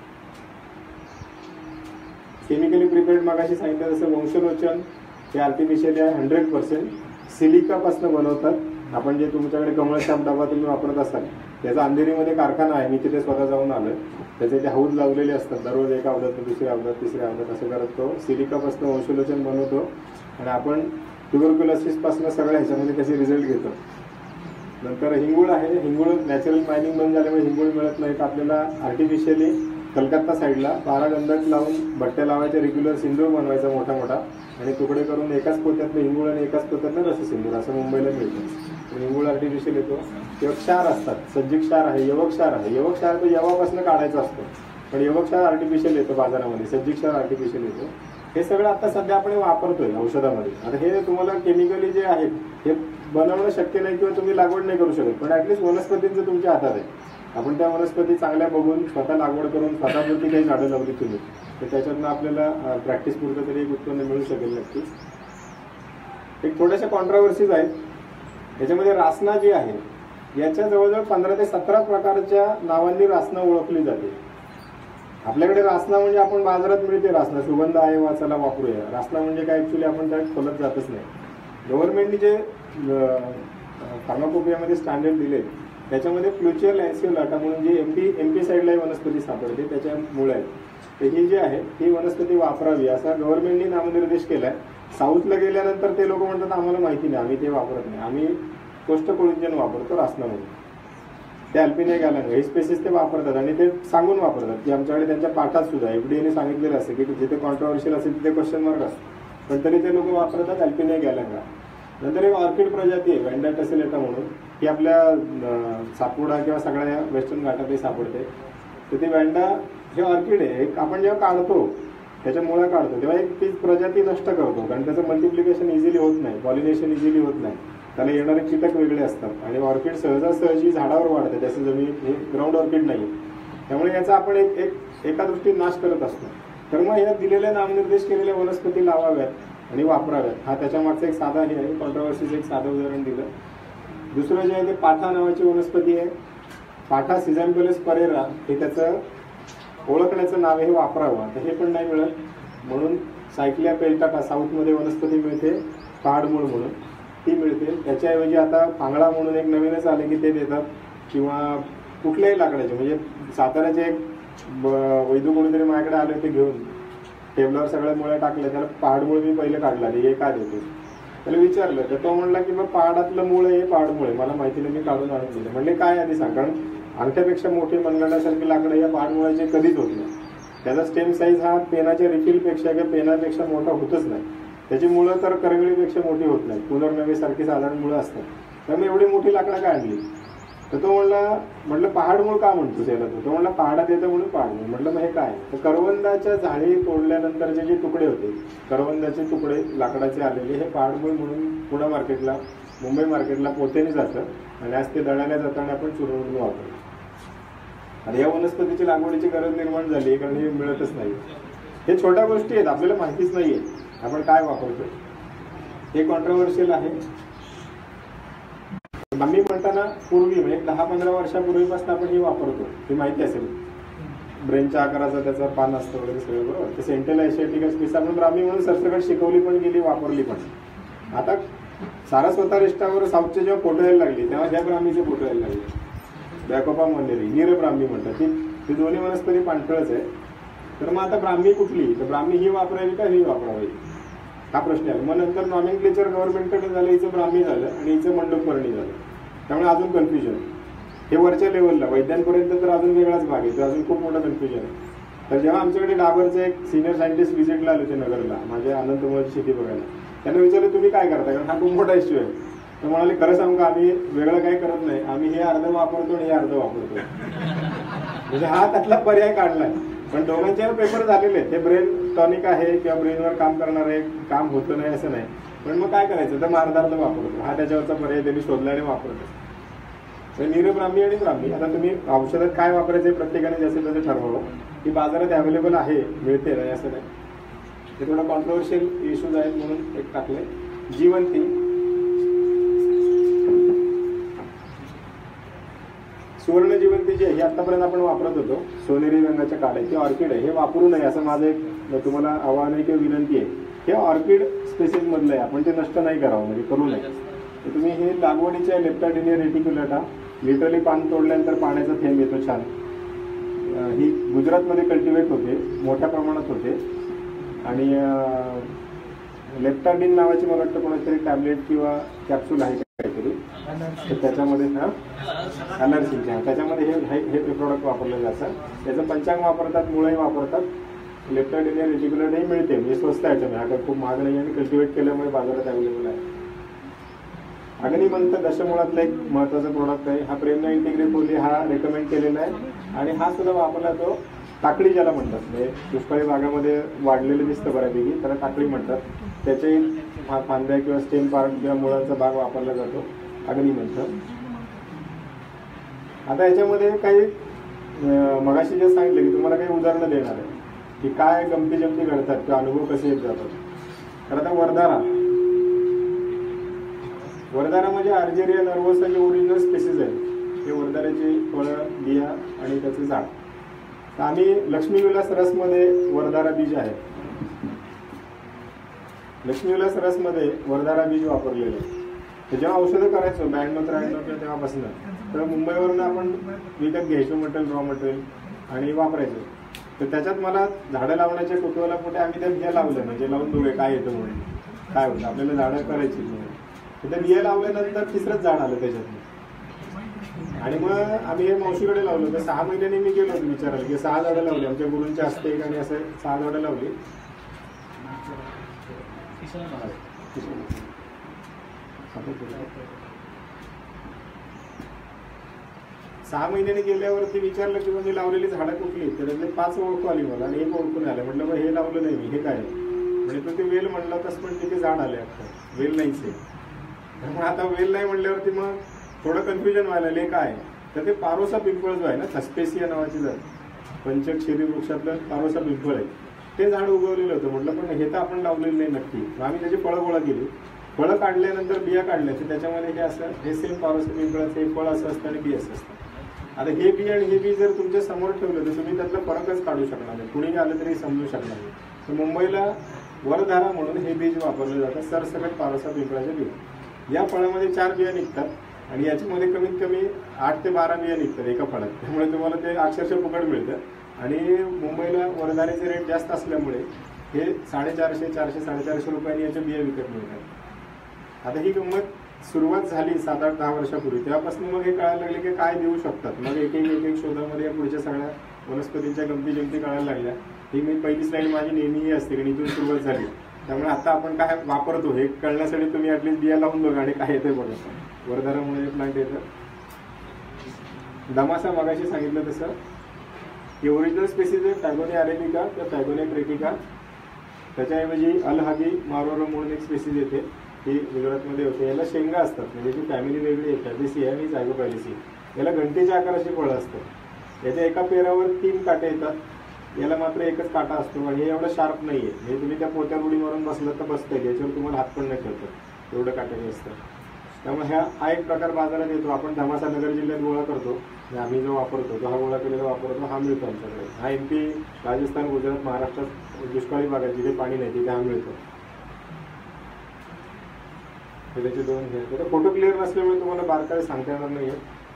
केमिकली प्रिपेअर्ड मगाशी सांगितलं तसं वंशलोचन हे आर्टिफिशियल आहे, 100% सिलिकापासून बनवतात. आपण जे तुमच्याकडे कमळ शाप डबा तुम्ही वापरत असाल, त्याचा अंधेरीमध्ये कारखाना आहे. मी तिथे स्वतः जाऊन आलोय. त्याचे ते हाऊस लावलेले असतात. दररोज एक अवधात, दुसरी अवधात, तिसरी अवधात असं करत तो सिलिकापासून वंशलोचन बनवतो आणि आपण ट्युबरक्युलोसिसपासून सगळ्या ह्याच्यामध्ये त्याचे रिझल्ट घेतो. नंतर हिंगूळ आहे. हिंगूळ नॅचरल मायनिंग बंद झाल्यामुळे हिंगूळ मिळत नाही, तर आपल्याला आर्टिफिशियली कलकत्ता साईडला 12 गंधक लावून भट्ट्या लावायच्या, रेग्युलर सिंदूर बनवायचा मोठा मोठा आणि तुकडे करून एकाच पोत्यातलं हिंगूळ आणि एकाच पोत्यातलं रस सिंदूर असं मुंबईला मिळतं. हिंगूळ आर्टिफिशियल येतो. किंवा क्षार असतात, सज्जिक क्षार आहे, यवक क्षार आहे. यवक क्षार तो यवापासून काढायचा असतो, पण यवक क्षार आर्टिफिशियल येतो बाजारामध्ये, सज्जिक क्षार आर्टिफिशियल येतो. हे सगळं आता सध्या आपण वापरतोय औषधामध्ये. आता हे तुम्हाला केमिकली जे आहेत हे बनवणं शक्य नाही किंवा तुम्ही लागवड नाही करू शकत, पण ॲटलिस्ट वनस्पतींचं तुमच्या हातात आहे. आपण त्या वनस्पती चांगल्या बघून स्वतः लागवड करून स्वतःपुरती काही झाडं लावली तुम्ही, तर त्याच्यातनं आपल्याला प्रॅक्टिस पुरतं तरी एक उत्पन्न मिळू शकेल नक्कीच. एक थोड्याशा कॉन्ट्रावर्सीज आहेत. याच्यामध्ये रासना जी आहे, याच्या जवळजवळ 15 ते 17 प्रकारच्या नावांनी रासना ओळखली जाते. आपल्याकडे रासना म्हणजे आपण बाजारात मिळते रासना, सुगंध आहे वाचायला वापरूया. रासना म्हणजे काय ॲक्च्युली आपण त्यात खोलत जातच नाही. गव्हर्नमेंटने जे फार्माकोपियामध्ये स्टँडर्ड दिले त्याच्यामध्ये फ्ल्युचियल लॅन्सिओलाटा म्हणून जी एमपी साईडला वनस्पती सापडते त्याच्यामुळे आहे. तर ही जी आहे ही वनस्पती वापरावी असा गव्हर्नमेंटने नामनिर्देश केलाय. साऊथला गेल्यानंतर ते लोक म्हणतात आम्हाला माहिती नाही, आम्ही ते वापरत नाही, आम्ही कोष्टकोळिंजन वापरतो रासनामध्ये. ते अल्पिनिया गॅलांगा ही स्पेसिस ते वापरतात आणि ते सांगून वापरतात की आमच्याकडे त्यांच्या पाठात सुद्धा एफडीएने सांगितलेलं असतं की जिथे कॉन्ट्रोवर्शियल असेल तिथे क्वेश्चन मार्क असतो, पण तरी ते लोक वापरतात अल्पिनिया गॅलांगा. नंतर एक ऑर्किड प्रजाती आहे वेंडा टेसेलेटा म्हणून, ही आपल्या सातपुडा किंवा सगळ्या वेस्टर्न घाटातही सापडते. तर ती वेंडा हे ऑर्किड आहे. आपण जेव्हा काढतो त्याच्या मुळा काढतो तेव्हा एक ती प्रजाती नष्ट करतो, कारण त्याचं मल्टिप्लिकेशन इझिली होत नाही, पॉलिनेशन इझिली होत नाही, त्याला येणारे कीटक वेगळे असतात आणि ऑर्किड सहजासहजी झाडावर वाढते, त्याचं जमीन हे ग्राउंड ऑर्किड नाही, त्यामुळे याचा आपण एका दृष्टीने नाश करत असतो. तर मग या दिलेल्या नामनिर्देश केलेल्या वनस्पती लावाव्यात आणि वापराव्यात, हा त्याच्या मागचा एक साधा हे आहे, कॉन्ट्रोवर्सीचं एक साधं उदाहरण दिलं. दुसरं जे आहे ते पाठा नावाची वनस्पती आहे. पाठा सिझॅम्बेलस परेरा हे त्याचं ओळखण्याचं नाव आहे, हे वापरावं. तर हे पण नाही मिळत, म्हणून सायक्लिया पेल्टाटा साऊथमध्ये वनस्पती मिळते, पहाडमूळ म्हणून ती मिळते. त्याच्याऐवजी आता पांगळा म्हणून एक नवीनच आले की ते देतात, किंवा कुठल्याही लाकडाचे, म्हणजे साताऱ्याचे एक वैद्य कोणीतरी माझ्याकडे आले होते घेऊन, टेबलावर सगळ्या मुळ्या टाकल्या, त्याला पहाडमूळ मी पहिले काढला, हे का देते त्याला विचारलं, तर तो म्हणला की मग पहाडातलं मूळ आहे, पहाडमूळ आहे, मला माहिती नाही, मी काढून आणून दिलं. म्हणले काय आधी सांग, कारण अंगठ्यापेक्षा मोठी मनगटासारखी लाकडं या पहाडमुळाचे कधीच होत नाही, त्याचा स्टेम साईज हा पेनाच्या रिफिलपेक्षा किंवा पेनापेक्षा मोठा होतच नाही, त्याची मुळं तर करंगळीपेक्षा मोठी होत नाही, पुनर्नवेसारखी साधारण मुळं असतात, त्यामुळे एवढी मोठी लाकडं काय आणली. तर तो म्हटलं पहाडमूळ का म्हणतो त्याला, तो म्हणला पहाडात येतं म्हणून पहाडमूळ. म्हटलं मग हे काय, तर करवंदाच्या झाडी तोडल्यानंतरचे जे तुकडे होते, करवंदाचे तुकडे लाकडाचे आलेले, हे पहाडमूळ म्हणून पुणे मार्केटला, मुंबई मार्केटला पोत्याने जातं आणि आज ते दळायला जाताना आपण चुरून वापरतो. आणि या वनस्पतीची लागवडीची गरज निर्माण झाली, कारण हे मिळतच नाही. हे छोट्या गोष्टी आहेत, आपल्याला माहितीच नाहीये आपण काय वापरतो, हे कॉन्ट्रोवर्शियल आहे. आम्ही म्हणताना पूर्वी म्हणजे 10-15 वर्षापूर्वीपासून आपण हे वापरतो, हे माहिती असेल, ब्रेनच्या आकाराचा त्याचा पान असतं वगैरे सगळं, बरोबर. ते सेंटेला एशियाटिका स्पीस आपण आम्ही म्हणून सरसकट शिकवली पण गेली, वापरली पण. आता सारस्वता रेस्टावर साऊथचे जेव्हा फोटो यायला लागली, तेव्हा ह्या ब्राह्मीचे फोटो यायला लागले, बॅकोपा मंडेरी, नीर ब्राह्मी म्हणतात, ती दोन्ही वनस्पती पांढरच आहे. तर मग आता ब्राह्मी कुठली, तर ब्राह्मी ही वापरावी का ही वापरावी, हा प्रश्न आला. मग नंतर नॉमेनक्लेचर गव्हर्नमेंटकडे झालं, हिचं ब्राह्मी झालं आणि हिचं मंडपपर्णी झालं, त्यामुळे अजून कन्फ्युजन. हे वरच्या लेवलला वैद्यांपर्यंत तर अजून वेगळाच भाग आहे, तर अजून खूप मोठं कन्फ्युजन आहे. तर जेव्हा आमच्याकडे डाबरचे एक सिनियर सायंटिस्ट व्हिजिटला आले होते नगरला, माझ्या अनंतमुळाची शेती बघायला, त्यांना विचारलं तुम्ही काय करता, कारण हा खूप मोठा इश्यू आहे. तर म्हणाले खरं सांगू का, आम्ही वेगळं काही करत नाही, आम्ही हे अर्ध वापरतो आणि हे अर्ध वापरतो, म्हणजे हा त्यातला पर्याय काढलाय. पण दोघांचे पेपर झालेले आहेत, हे ब्रेन टॉनिक आहे किंवा ब्रेनवर काम करणार आहे, काम होतं नाही असं नाही, पण मग काय करायचं, तर अर्ध वापरतो, हा त्याच्यावरचा पर्याय त्यांनी शोधल्याने वापरतो. तर नीरब्राह्मी आणि ब्राह्मी, आता तुम्ही औषधात काय वापरायचं प्रत्येकाने जसं तसं ठरवावं, की बाजारात अवेलेबल आहे, मिळते नाही असं नाही. हे थोडं कॉन्ट्रोवर्शियल इश्यूज आहेत म्हणून एक टाकले. जीवंती, सुवर्ण जीवंती जी आहे ही आतापर्यंत आपण वापरत होतो, सोनेरी रंगाच्या काड्याची ऑर्किड आहे, हे वापरू नये असं माझं एक तुम्हाला आव्हान आहे किंवा विनंती आहे. हे ऑर्किड स्पेसिस मधलं आहे, आपण ते नष्ट नाही करावं, म्हणजे करू नये. तर तुम्ही हे लागवडीच्या लेप्टाडिनिया रेटिक्युलेटा, लिटरली पान तोडल्यानंतर पाण्याचा थेंब येतो छान, ही गुजरातमध्ये कल्टिवेट होते, मोठ्या प्रमाणात होते. आणि लेप्टाडिन नावाची मला वाटतं कोणातरी टॅबलेट किंवा कॅप्सूल आहे काहीतरी, तर त्याच्यामध्ये अलर्जीच्या त्याच्यामध्ये हे प्रोडक्ट वापरले जातात. त्याचं पंचांग वापरतात, मुळंही वापरतात. लेप्टाडिनिया रेटिक्युलेटा ही मिळते, म्हणजे स्वस्त आयटम आहे, हा खूप महाग नाही आणि कल्टिवेट केल्यामुळे बाजारात अवेलेबल आहे. अग्निमंथ दशमुळातलं एक महत्वाचं प्रोडक्ट आहे, हा प्रेमना इंटिग्रेपोली हा रेकमेंड केलेला आहे. आणि हा सुद्धा वापरला तो टाकळी ज्याला म्हणतात, म्हणजे दुष्काळी भागामध्ये वाढलेलं दिसतं बऱ्यापैकी, त्याला टाकळी म्हणतात. त्याच्याही फांद्या किंवा स्टेम पार्ट किंवा मुळांचा भाग वापरला जातो अग्निमंथ. आता याच्यामध्ये काही मगाशी जे सांगितलं की तुम्हाला काही उदाहरणं देणार आहे की काय गमती जमती घडतात किंवा अनुभव कसे येत जातात. तर आता वरदारा म्हणजे अर्जेरिया नर्वोसा जे ओरिजिनल स्पेसिस आहे, हे वरदाऱ्याची फळं, बिया आणि त्याचं झाड. तर आम्ही लक्ष्मीविलास रसमध्ये वरदारा बीज आहे, लक्ष्मीविलास रसमध्ये वरदारा बीज वापरलेलं आहे. तर जेव्हा औषधं करायचो 92-93 तेव्हापासून, तर मुंबईवरून आपण विकत घ्यायचो मटेरियल, रॉ मटेरियल आणि वापरायचो. तर त्याच्यात मला झाडं लावण्याच्या कुतूहला कुठे आम्ही त्या बिया लावल्या, म्हणजे लावून बघूया काय येतं म्हणून, काय होतं आपल्याला झाडं करायची म्हणून. तर त्या बिया लावल्यानंतर तिसरंच झाड आलं त्याच्यात. आणि मग आम्ही हे मावशीकडे लावलं. तर 6 महिन्यांनी मी गेलो होतो विचारायला की 6 झाडं लावली, आमच्या गुरूंच्या हस्ते आणि असं 6 झाडं लावली. 6 महिन्यांनी गेल्यावरती विचारलं की मी लावलेली झाडं कुठली, तर त्यातले 5 ओळखू आली मला आणि 1 ओळखून आलं. म्हटलं मग हे लावलं नाही मी, हे काय म्हणजे तो ते वेल म्हणला तसं, पण तिथे झाड आले आता वेल नाहीच आहे. त्यामुळे आता वेल नाही म्हणल्यावरती मग थोडं कन्फ्युजन व्हायला लागले काय. तर ते पारोसा पिंपळ जो आहे ना, थस्पेसिया नावाची झाड, पंचक्षेरी वृक्षातलं पारोसा पिंपळ आहे, ते झाड उगवलेलं होतं. म्हटलं पण हे तर आपण लावलेलं नाही नक्की. आम्ही त्याची फळं गोळा केली, फळं काढल्यानंतर बिया काढल्या, तर त्याच्यामध्ये हे असं हे सेम पारोसा पिंपळाचं हे फळ असं असतं आणि बी असं असतं. आता हे बी आणि हे बी जर तुमच्या समोर ठेवलं तर तुम्ही त्यातला फरकच काढू शकणार नाही, कुणी आलं तरी समजू शकणार नाही. तर मुंबईला वरधारा म्हणून हे बीज वापरलं जातं, सरसकट पारोसा पिंपळाचे बी. या फळामध्ये 4 बिया निघतात आणि याच्यामध्ये कमीत कमी 8 ते 12 बिया निघतात एका फळात. त्यामुळे तुम्हाला ते अक्षरशः फुकट मिळतं. आणि मुंबईला वरधारेचे रेट जास्त असल्यामुळे हे 450, 400, 450 रुपयांनी याच्या बिया विकत मिळतात. आता ही गंमत सुरुवात झाली 7, 8, 10 वर्षापूर्वी. तेव्हापासून मग हे कळायला लागले की काय देऊ शकतात. मग एक एक शोधामध्ये या पुढच्या सगळ्या वनस्पतींच्या गमती जमती कळायला लागल्या. ही मी पहिली स्लाईड माझी नेहमीही असते कारण इथून सुरुवात झाली. त्यामुळे आता आपण काय वापरतो हे कळण्यासाठी तुम्ही ॲटलिस्ट बिया लावून बघा आणि काय येतं बघा. वरधारामुळे प्लांट येतं. दमासा मगाशी सांगितलं तसं की ओरिजिनल स्पेसिस आहे पॅगोनिया अरेबिका किंवा पॅगोनिया क्रेटिका. त्याच्याऐवजी अलहादी मारोरो म्हणून एक स्पेसिस येते, ही गुजरातमध्ये होते. याला शेंगा असतात, म्हणजे जी फॅमिली वेगळी आहे, फॅबेसी आणि जायगोपॅलिसी. याला घंटेच्या आकाराची फळं असतात. याच्या एका पेरावर 3 काटे येतात, याला मात्र एकच काटा असतो आणि हे एवढं शार्प नाही आहे. म्हणजे तुम्ही त्या पोत्यावर उडी मारून बसलं तर बसतं, याच्यावर तुम्हाला हात पण नाही ठेवतं, एवढं काटेरी असतं. त्यामुळे हा एक प्रकार बाजारात येतो. आपण धमासा नगर जिल्ह्यात गोळा करतो, आम्ही जो वापरतो तो हा गोळा केलेला वापरतो, हा मिळतो आमच्याकडे. हा MP, राजस्थान, गुजरात, महाराष्ट्रात दुष्काळी भागात जिथे पाणी नाही तिथे हा मिळतो. त्याचे 2 हे फोटो क्लिअर नसल्यामुळे तुम्हाला बारकावे सांगता येणार नाही.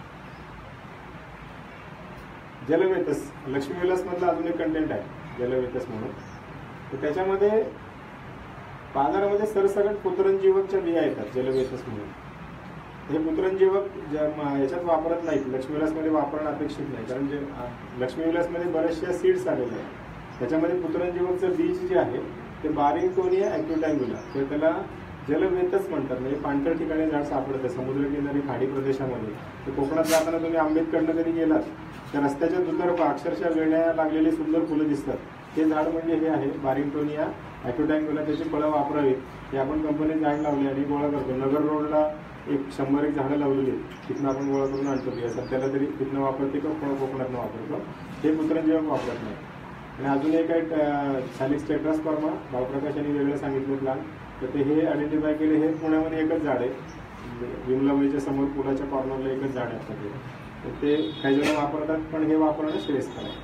जलवेतस लक्ष्मी विलास मधला अजून एक कंटेंट आहे जलवेतस म्हणून. तर त्याच्यामध्ये बाजारामध्ये सरसकट पुत्रंजीवकच्या बिया येतात जलवेतस म्हणून. हे पुत्रंजीवक याच्यात वापरत नाहीत, लक्ष्मी विलासमध्ये वापरणं अपेक्षित नाही. कारण जे लक्ष्मी विलासमध्ये बऱ्याचशा सीड्स आलेले आहेत. त्याच्यामध्ये पुत्रंजीवकचं बीज जे आहे ते बारिंगटोनिया ॲक्युटँग्युला, तर त्याला जलवेतच म्हणतात. म्हणजे पाणथळ ठिकाणी झाड सापडतं, समुद्रकिनारी खाडी प्रदेशामध्ये. तर कोकणात जाताना तुम्ही आंबेडकडनं कधी गेलात तर रस्त्याच्या दुतर्फा अक्षरशः वेण्या लागलेली सुंदर फुलं दिसतात. ते झाड म्हणजे हे आहे बारिंगटोनिया ॲक्युटँग्युला. त्याची फळं वापरावीत. हे आपण कंपनीत झाड लावले आणि गोळा करतो. नगर रोडला 100 झाडं लावलेली आहेत, तिथनं आपण गोळा करून आणतो. सध्याला तरी तिथनं वापरते का फळं कोकणातनं वापरतो. हे पुत्रंजीवक वापरत नाही. आणि अजून एक आहे सॅलिक्स टेट्रास्पर्मा, भाऊप्रकाश यांनी वेगळं सांगितलं प्लांट. तर ते हे आयडेंटिफाय केले. हे पुण्यामध्ये एकच झाड आहे, विमलाबाईच्या समोर पुलाच्या कॉर्नरला एकच झाड आहे. तर ते काही जण वापरतात, पण हे वापरणं श्रेयस्कर आहे.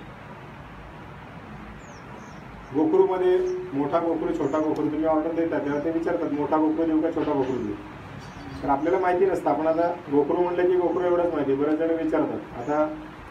गोखरूमध्ये मोठा गोखरू, छोटा गोखरू तुम्ही ऑर्डर देतात तेव्हा ते विचारतात मोठा गोखरू देऊ का छोटा गोखरू देऊ. तर आपल्याला माहिती नसतं. आपण आता गोखरू म्हणलं की गोखरू एवढंच माहिती. बरेच जण विचारतात. आता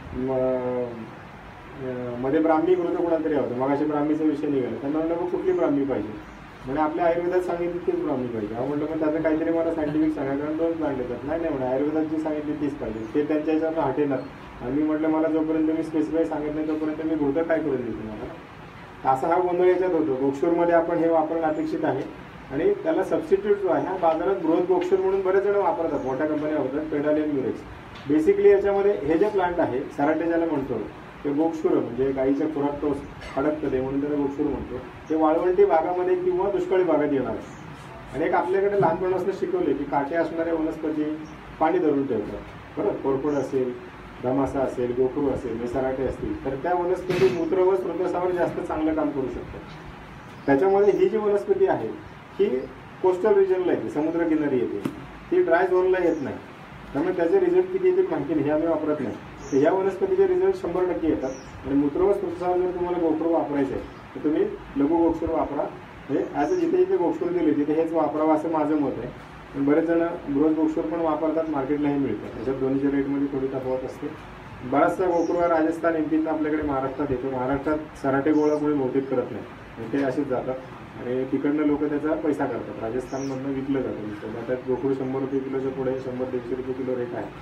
मध्ये ब्राह्मी गृह कोणाला तरी होतं, मग अशा ब्राह्मीचा विषय निघाला. त्यांना म्हणलं मग कुठली ब्राह्मी पाहिजे, म्हणजे आपल्या आयुर्वेदात सांगितली तीच ब्राह्मी पाहिजे. हा म्हटलं मग त्याचं काहीतरी मला सायंटिफिक सांगा, कारण 2 प्लांट येतात. नाही म्हणे आयुर्वेदात जी सांगितली तीच पाहिजे. ते त्यांच्या ह्याच्यावर हटेनात. आणि मी म्हटलं मला जोपर्यंत मी स्पेसिफाय सांगत नाही तोपर्यंत मी घोटं काय करून देऊ तुम्हाला. असा हा गोंधळ याच्यात होतो. गोक्षूरमध्ये आपण हे वापरणं अपेक्षित आहे. आणि त्याला सबस्टिट्यूट जो आहे हा बाजारात बृहत गोक्षूर म्हणून बरेच जण वापरतात, मोठ्या कंपन्या वापरतात, पेडालियन म्युरेक्स. बेसिकली याच्यामध्ये हे जे प्लांट आहे सराटे ज्याला म्हणतो ते गोक्षूर, म्हणजे गाईच्या खुराक टोस अडकतं ते म्हणून त्याला गोक्षूर म्हणतो. ते वाळवंटी भागामध्ये किंवा दुष्काळी भागात येणार आहे. आणि एक आपल्याकडे लहानपणापासून शिकवले की काटे असणाऱ्या वनस्पती पाणी धरून ठेवतात. बरं, कोरफड असेल, धमासा असेल, गोखरू असेल, सराटे असतील, तर त्या वनस्पती मूत्र व स्रोतसावर जास्त चांगलं काम करू शकतात. त्याच्यामध्ये ही जी वनस्पती आहे ही कोस्टल रिजनला येते, समुद्रकिनारी येते, ती ड्राय झोनला येत नाही. त्यामुळे त्याचे रिझल्ट किती येतील माहिती नाही, हे आम्ही वापरत नाही. तर ह्या वनस्पतीचे रिझल्ट 100% येतात. आणि मूत्र व स्रोतसावर जर तुम्हाला गोखरू वापरायचं आहे तर तुम्ही लघु गोक्षूर वापरा. हे ॲज जिथे जिथे गोक्षूर दिले तिथे हेच वापरावं असं माझं मत आहे. पण बरेच जण बृहत गोक्षूर पण वापरतात, मार्केटलाही मिळतं. त्याच्यात दोन्हीच्या रेटमध्ये थोडी तफावत असते. बराचसा गोखरू हा राजस्थान, MP आपल्याकडे महाराष्ट्रात येतो. महाराष्ट्रात सराटे गोळा कोणी बहुतेक करत नाही, ते असेच जातात आणि तिकडनं लोक त्याचा पैसा करतात. राजस्थानमधनं विकलं जातं. आता गोखरू 100 रुपये किलोच्या पुढे 100-150 रुपये किलो रेट आहे.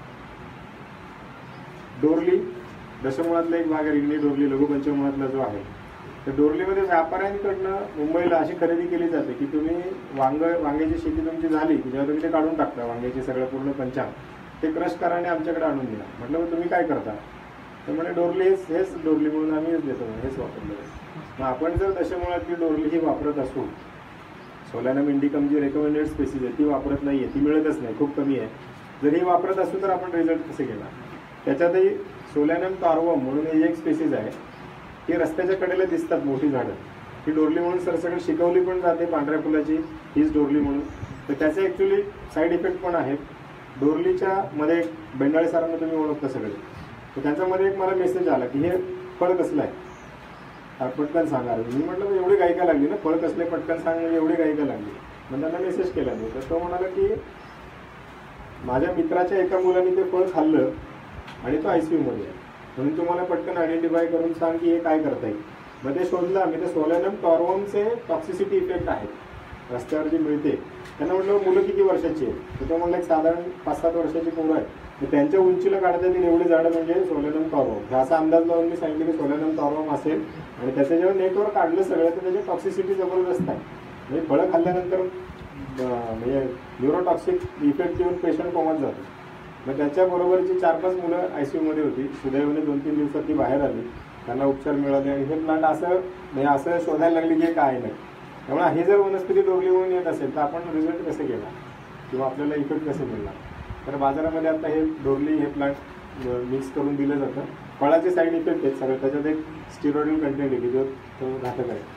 डोरली दशमुळातला एक भाग आहे, रिंगणी डोरली लघुपंचमुळातला जो आहे. तर डोरलीमध्ये व्यापाऱ्यांकडनं मुंबईला अशी खरेदी केली जाते की तुम्ही वांग्याची शेती तुमची झाली की जेव्हा तुम्ही ते काढून टाकता वांग्याची सगळं पूर्ण पंचांग, ते क्रश करा आणि आमच्याकडे आणून दिला. म्हटलं मग तुम्ही काय करता? तर म्हणे डोरली हेच डोरली म्हणून आम्ही हेच देतो, हेच वापरलं. मग आपण जर दशमुळातली डोरली ही वापरत असू, सोलॅनम इंडिकम जी रेकमेंडेड स्पेसिस आहे ती वापरत नाही आहे, ती मिळतच नाही, खूप कमी आहे. जर ही वापरत असू तर आपण रिझल्ट कसे घेणार? त्याच्यातही सोलॅनम टॉर्वम म्हणून ही एक स्पेसिस आहे, ती रस्त्याच्या कडेला दिसतात मोठी झाडं, ही डोरली म्हणून सरसकट शिकवली पण जाते पांढऱ्या फुलाची, हीच डोरली म्हणून. तर त्याचे ॲक्च्युली साईड इफेक्ट पण आहेत. डोरलीच्या मध्ये बेंडाळे सरांना तुम्ही ओळखता सगळे, तर त्यांच्यामध्ये एक मला मेसेज आला की हे फळ कसलं आहे, पटकन सांगा. मी म्हटलं एवढी गायका लागली ना, फळ कसले पटकन सांग, म्हणजे एवढी गायका लागली. मग त्यांना मेसेज केला मी, तर तो म्हणाला की माझ्या मित्राच्या एका मुलाने ते फळ खाल्लं आणि तो ICU मध्ये आहे, म्हणून तुम्हाला पटकन आयडेंटिफाय करून सांग की हे काय करता येईल. मग ते शोधलं आम्ही, ते सोलॅनम टॉर्वमचे टॉक्सिसिटी इफेक्ट आहेत रस्त्यावर जी मिळते. त्यांना म्हटलं मुलं किती वर्षाची आहे, तर तो म्हणलं एक साधारण 5-7 वर्षाची पोरं आहेत, तर त्यांच्या उंचीला काढता येतील एवढी झाडं म्हणजे सोलॅनम टॉर्वम. असा अंदाज लावून मी सांगितलं की सोलॅनम टॉर्वम असेल, आणि त्याचं जेव्हा नेटवर काढलं सगळं तर त्याची टॉक्सिसिटी जबरदस्त आहे. म्हणजे फळं खाल्ल्यानंतर म्हणजे न्यूरोटॉक्सिक इफेक्ट येऊन पेशंट कोमात जातो. मग त्याच्याबरोबरची 4-5 मुलं ICU मध्ये होती. सुदैवाने 2-3 दिवसात ती बाहेर आली, त्यांना उपचार मिळाले, आणि हे प्लांट असं शोधायला लागली की काय नाही. त्यामुळे हे जर वनस्पती डोरली म्हणून येत असेल तर आपण रिझल्ट कसे घेणार किंवा आपल्याला इफेक्ट कसे मिळणार? तर बाजारामध्ये आता हे डोरली हे प्लांट मिक्स करून दिलं जातं. फळाचे साईड इफेक्ट आहेत सगळं, त्याच्यात एक स्टिरॉइडल कंटेंट आहे की जो तो घातक आहे.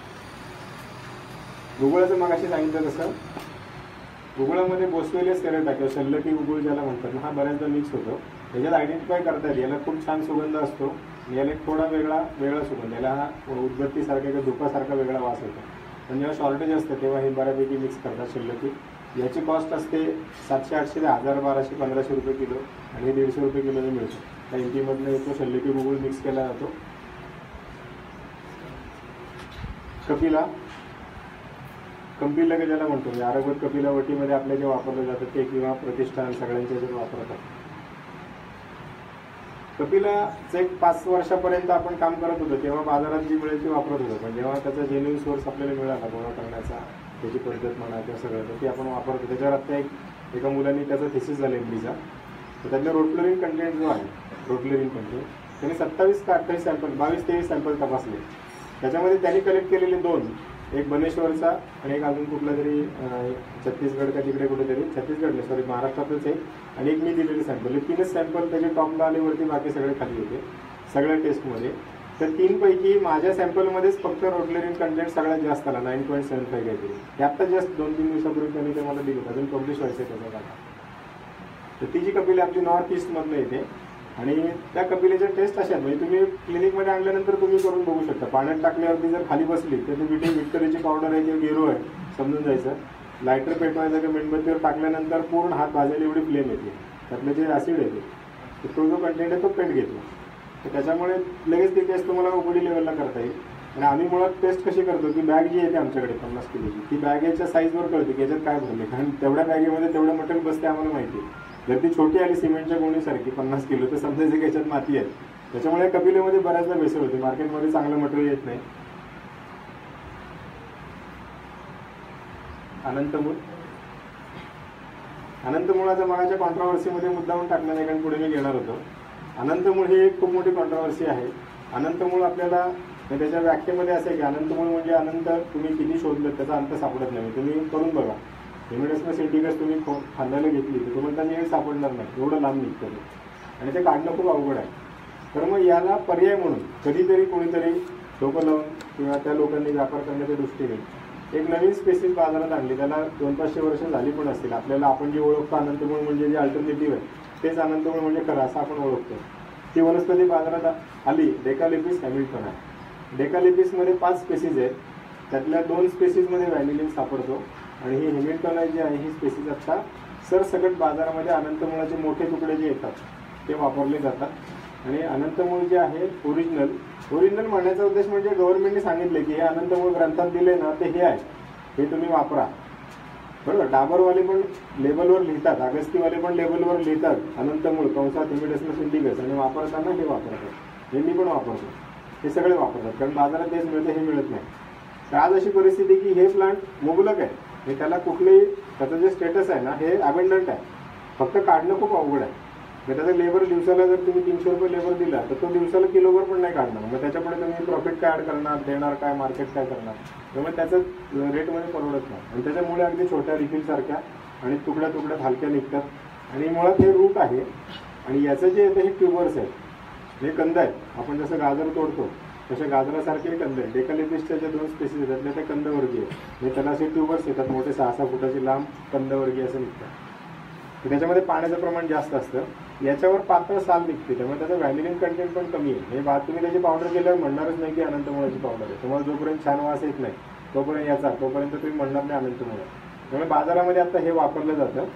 गुगळाचं मगाशी सांगितलं तसं, गुगळामध्ये बोस्वेलिया सेरेटा किंवा शल्लकी गुगुळ ज्याला म्हणतात ना, हा बऱ्याचदा मिक्स होतो. त्याच्यात आयडेंटिफाय करता येईल. याला खूप छान सुगंध असतो, याला एक थोडा वेगळा सुगंध, याला हा उदबत्तीसारखा किंवा धुपासारखा वेगळा वास होतो. पण जेव्हा शॉर्टेज असतं तेव्हा हे बऱ्यापैकी मिक्स करतात शल्लकी. याची कॉस्ट असते 700-800 ते 1000-1200-1500 रुपये किलो, आणि 150 रुपये किलोने मिळतो. त्या MP मधनं येतो शल्लकी गुगुळ मिक्स केला जातो. कंपिला की ज्याला म्हणतो, आरोग्य कपिला वटीमध्ये आपल्या जे वापरलं जातं ते, किंवा प्रतिष्ठान सगळ्यांच्या जे वापरतात. कपिलाचं एक 5 वर्षापर्यंत आपण काम करत होतो, तेव्हा बाजारात जी मिळेल ती वापरत होतो. पण जेव्हा त्याचा जेन्युइन सोर्स आपल्याला मिळाला गोळा करण्याचा, त्याची पद्धत म्हणा किंवा सगळं, तर ती आपण वापरतो. त्याच्यावर आता एका मुलांनी त्याचा थिसिस झाला MDचा, तर त्यातला रोटफ्लोरिन कंटेंट जो आहे, रोटफ्लोरिन कंटेंट, त्यांनी 27 का 28 सॅम्पल, 22-23 सॅम्पल तपासले. त्याच्यामध्ये त्यांनी कलेक्ट केलेले 2, एक बनेश्वरचा आणि एक अजून कुठला तरी छत्तीसगड का तिकडे कुठेतरी, महाराष्ट्रातच आहे, आणि एक मी दिलेले सॅम्पल. हे 3च सॅम्पल त्याचे टॉपला आले, वरती बाकी सगळे खाली होते सगळ्या टेस्टमध्ये. तर 3 पैकी माझ्या सॅम्पलमध्येच फक्त रोटफ्लोरिन कंटेंट सगळ्यात जास्त आला, 9.75 काहीतरी. हे आत्ता जस्ट 2-3 दिवसापूर्वी त्यांनी ते मला दिलं, अजून पब्लिश व्हायचं आहे त्याचा डाटा. तर ती जी कपिला आपली नॉर्थ ईस्टमधनं येते, आणि त्या कपिलेच्या टेस्ट अशा आहेत, म्हणजे तुम्ही क्लिनिकमध्ये आणल्यानंतर तुम्ही करून बघू शकता. पाण्यात टाकल्यावरती जर खाली बसली तर ती विक्टरीची पावडर आहे किंवा गेरू आहे समजून जायचं. लायटर पेटवायचं किंवा मेणबत्तीवर टाकल्यानंतर पूर्ण हात भाजायला एवढी फ्लेम येते, त्यातलं जे ॲसिड येते, तर तो जो कंटेंट आहे तो पेट घेतो. तर त्याच्यामुळे लगेच ती टेस्ट तुम्हाला OPD लेवलला करता येईल. आणि आम्ही मुळात टेस्ट कशी करतो की बॅग जी येते आमच्याकडे 50 किलोची, ती बॅगेच्या साईजवर कळते की याच्यात काय भरले, कारण तेवढ्या बॅगेमध्ये तेवढं मटेरियल बसते आम्हाला माहिती आहे. जर ती छोटी आली सिमेंटच्या गोणीसारखी 50 किलो, तर समजायचं की याच्यात माती आहे. त्याच्यामुळे कपिलेमध्ये बऱ्याचदा भेसळ होते, मार्केटमध्ये चांगलं मटेरियल येत नाही. अनंतमुळाच्या मगाच्या कॉन्ट्रोवर्सीमध्ये मुद्दामून टाकणार आहे, कारण पुढे मी घेणार होतो. अनंतमूळ ही एक खूप मोठी कॉन्ट्रोवर्सी आहे. अनंतमूळ आपल्याला त्याच्या व्याख्येमध्ये असं आहे की अनंतमूळ म्हणजे अनंत, तुम्ही किती शोधलं त्याचा अंत सापडत नाही. तुम्ही करून बघा, हिमेडस्मस इंडिकस तुम्ही खांद्याला घेतली तर तुम्हाला त्याने सापडणार नाही, एवढं लांब निघतं ते, आणि ते काढणं खूप अवघड आहे. तर मग याला पर्याय म्हणून कधीतरी कोणीतरी डोकं लावून किंवा त्या लोकांनी व्यापार करण्याच्या दृष्टीने एक नवीन स्पेसिस बाजारात आणली. त्याला 200-500 वर्ष झाली पण असतील. आपल्याला आपण जे ओळखतो अनंतमूळ म्हणजे जे अल्टरनेटिव्ह आहे तेच अनंतमूळ म्हणजे खरं असं आपण ओळखतो. ती वनस्पती बाजारात आली, डेकालिपिस हॅमिल्टन आहे. डेकालिपिसमध्ये 5 स्पेसिस आहेत, त्यातल्या 2 स्पेसिसमध्ये व्हॅनिलिन सापडतो, आणि ही हेमिल्टन जी आहे ही स्पेसिस आता सरसकट बाजारामध्ये अनंतमुळाचे मोठे तुकडे जे येतात ते वापरले जातात. आणि अनंतमूळ जे आहे ओरिजिनल म्हणण्याचा उद्देश म्हणजे गव्हर्नमेंटने सांगितले की हे अनंतमूळ ग्रंथात दिले ना ते हे आहे, हे तुम्ही वापरा. बरोबर, डाबरवाले पण लेबलवर लिहितात, अगस्तीवाले पण लेबलवर लिहितात अनंतमूळ कंसात हिमेडस्मस इंडिकस, आणि वापरताना हे वापरतात. हे मी पण वापरतो, हे सगळे वापरतात, कारण बाजारात तेच मिळते, हे मिळत नाही. तर आज अशी परिस्थिती की हे प्लांट मुबलक आहे, हे त्याला कुठलेही, त्याचं जे स्टेटस आहे ना हे अबंडंट आहे, फक्त काढणं खूप अवघड आहे. मग त्याचा लेबर दिवसाला जर तुम्ही 300 रुपये लेबर दिला तर तो दिवसाला किलोवर पण नाही काढणार. मग त्याच्यापुढे तुम्ही प्रॉफिट काय ॲड करणार, देणार काय, मार्केट काय करणार. त्यामुळे त्याचं रेटमध्ये परवडत नाही. आणि त्याच्यामुळे अगदी छोट्या रिफिलसारख्या आणि तुकड्या तुकड्यात हलक्या निघतात. आणि मुळात हे रूट आहे. आणि याचं जे येतं हे ट्यूबर्स आहेत, हे कंद आहेत. आपण जसं गाजर तोडतो तसे गाजरासारखे कंद आहेत. डेकालिपिसच्या जे 2 स्पेसिस येतात त्यातले ते कंदवर्गीय, म्हणजे त्याला असे ट्यूबर्स येतात, मोठे 6-6 फुटाचे लांब कंदवर्गीय असं निघतात. तर त्याच्यामध्ये पाण्याचं प्रमाण जास्त असतं. याच्यावर पातळ साल निघते, त्यामुळे त्याचं व्हॅनिलिन कंटेंट पण कमी आहे. हे तुम्ही त्याची पावडर केल्यावर म्हणणारच नाही की अनंतमुळाची पावडर आहे. तुम्हाला जोपर्यंत छान वास येत नाही तोपर्यंत तुम्ही म्हणणार नाही अनंतमुळा. त्यामुळे बाजारामध्ये आता हे वापरलं जातं.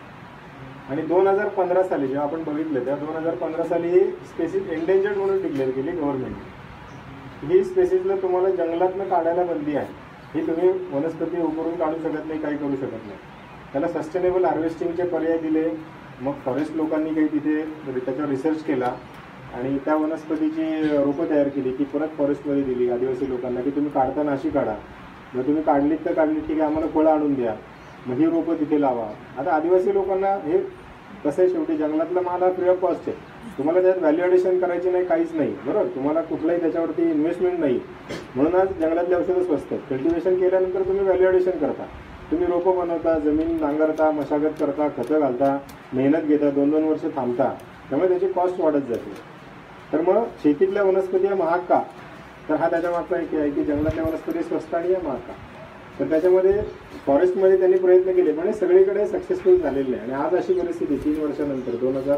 आणि 2015 साली जेव्हा आपण बघितलं तेव्हा 2015 साली ही स्पेसिस एंडेंजर्ड म्हणून डिक्लेअर केली गव्हर्नमेंटने. ही स्पेसिसला तुम्हाला जंगलातनं काढायला बंदी आहे. ही तुम्ही वनस्पती उकरून काढू शकत नाही, काही करू शकत नाही. त्याला सस्टेनेबल हार्वेस्टिंगचे पर्याय दिले. मग फॉरेस्ट लोकांनी काही तिथे त्याच्यावर रिसर्च केला आणि त्या वनस्पतीची रोपं तयार केली की परत फॉरेस्टमध्ये दिली आदिवासी लोकांना की तुम्ही काढताना अशी काढा. मग तुम्ही काढलीत तर काढलीत ठीक आहे, आम्हाला फळं आणून द्या, मग ही रोपं तिथे लावा. आता आदिवासी लोकांना हे कसं आहे, शेवटी जंगलातला माल हा फ्री ऑफ कॉस्ट आहे. तुम्हाला त्यात व्हॅल्यू ॲडिशन करायची नाही, काहीच नाही, बरोबर. तुम्हाला कुठलाही त्याच्यावरती इन्व्हेस्टमेंट नाही. म्हणून आज जंगलातली औषधं स्वस्त आहेत. कल्टिवेशन केल्यानंतर तुम्ही व्हॅल्यू ॲडिशन करता. तुम्ही रोपं बनवता, जमीन नांगरता, मशागत करता, खतं घालता, मेहनत घेता, 2-2 वर्ष थांबता. त्यामुळे त्याची कॉस्ट वाढत जाते. तर मग शेतीतल्या वनस्पती या महाग का, तर हा त्याच्यामागचा एक आहे की जंगलातल्या वनस्पती स्वस्त आणि या महाग का. तर त्याच्यामध्ये फॉरेस्टमध्ये त्यांनी प्रयत्न केले पण हे सगळीकडे सक्सेसफुल झालेले आहे. आणि आज अशी परिस्थिती 3 वर्षानंतर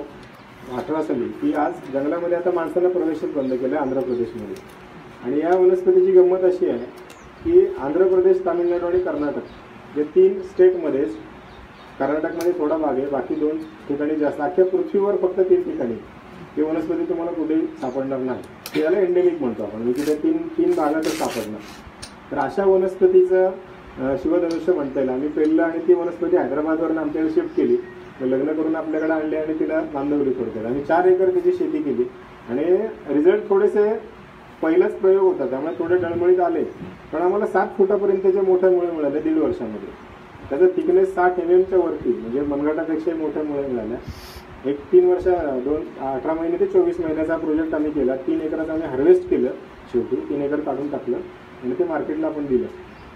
2018 साली की आज जंगलामध्ये आता माणसांना प्रवेशच बंद केलं आहे आंध्र प्रदेशमध्ये. आणि या वनस्पतीची गंमत अशी आहे की आंध्र प्रदेश, तामिळनाडू आणि कर्नाटक या 3 स्टेटमध्येच, कर्नाटकमध्ये थोडा भाग आहे, बाकी 2 ठिकाणी जास्त, अख्ख्या पृथ्वीवर फक्त 3 ठिकाणी ही वनस्पती तुम्हाला कुठेही सापडणार नाही. त्याला एंडेमिक म्हणतो आपण, म्हणजे त्या 3 भागातच सापडणार. तर अशा वनस्पतीचं शिवधनुष्य म्हणता येईल. आम्ही पेरलं आणि ती वनस्पती हैदराबादवरून आमच्याकडे शिफ्ट केली, लग्न करून आपल्याकडे आणले आणि तिला नांदवली थोडक्यात. आम्ही 4 एकर त्याची शेती केली आणि रिझल्ट थोडेसे पहिलाच प्रयोग होता त्यामुळे थोडे डळमळीत आले. पण आम्हाला 7 फुटापर्यंतचे मोठ्या मुळे मिळाल्या 1.5 वर्षामध्ये. त्याचा थिकनेस 60 mm वरती, म्हणजे मनगटापेक्षाही मोठ्या मुळे मिळाल्या. एक 3 वर्ष 18 महिने ते 24 महिन्याचा प्रोजेक्ट आम्ही केला. 3 एकरात आम्ही हार्वेस्ट केलं. शेवटी 3 एकर काढून टाकलं आणि ते मार्केटला आपण दिलं.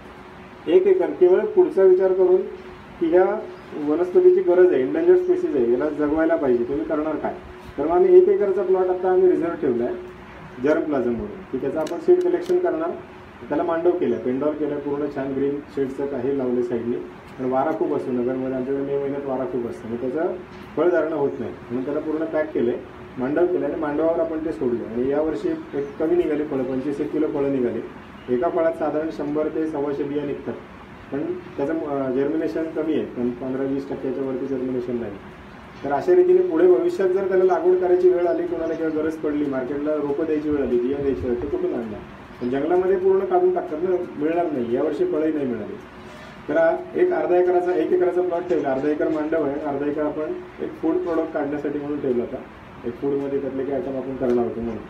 1 एकर केवळ पुढचा विचार करून की ह्या वनस्पतीची गरज आहे, एंडेंजर्ड स्पेसिस आहे, याला जगवायला पाहिजे, तुम्ही करणार काय. तर मग आम्ही 1 एकरचा प्लॉट आता आम्ही रिझर्व ठेवला आहे जर्म प्लाझम म्हणून, की त्याचं आपण सीड कलेक्शन करणार. त्याला मांडव केलं, पेंडॉल केलं, पूर्ण छान ग्रीन शेडचं काही लावलं साईडने. पण वारा खूप असतो नगरमध्ये, आमच्याकडे मे महिन्यात वारा खूप असतो, मग त्याचं फळधारणा होत नाही म्हणून त्याला पूर्ण पॅक केलं आहे, मांडव केलं आणि मांडवावर आपण ते सोडलं. आणि यावर्षी एक कमी निघाले फळं, 25 किलो फळं निघाले. एका फळात साधारण 100 ते 125 बिया निघतात. पण त्याचं जर्मिनेशन कमी आहे, पण 15-20% वरती जर्मिनेशन नाही. तर अशा रीतीने पुढे भविष्यात जर त्याला लागवड करायची वेळ आली, कोणाला किंवा गरज पडली, मार्केटला रोपं द्यायची वेळ आली, बिया द्यायची वेळ, ते कुठून आणणार. पण जंगलामध्ये पूर्ण काढून टाकतात ना, मिळणार नाही. यावर्षी फळही नाही मिळाली. तर एक अर्धा एकराचा 1 एकराचा प्लॉट ठेवला, अर्धा एकर मांडव आहे, अर्धा एकर आपण एक फूड प्रोडक्ट काढण्यासाठी म्हणून ठेवला होता. एक फूडमध्ये त्यातले काही आयटम आपण करणार होतो म्हणून.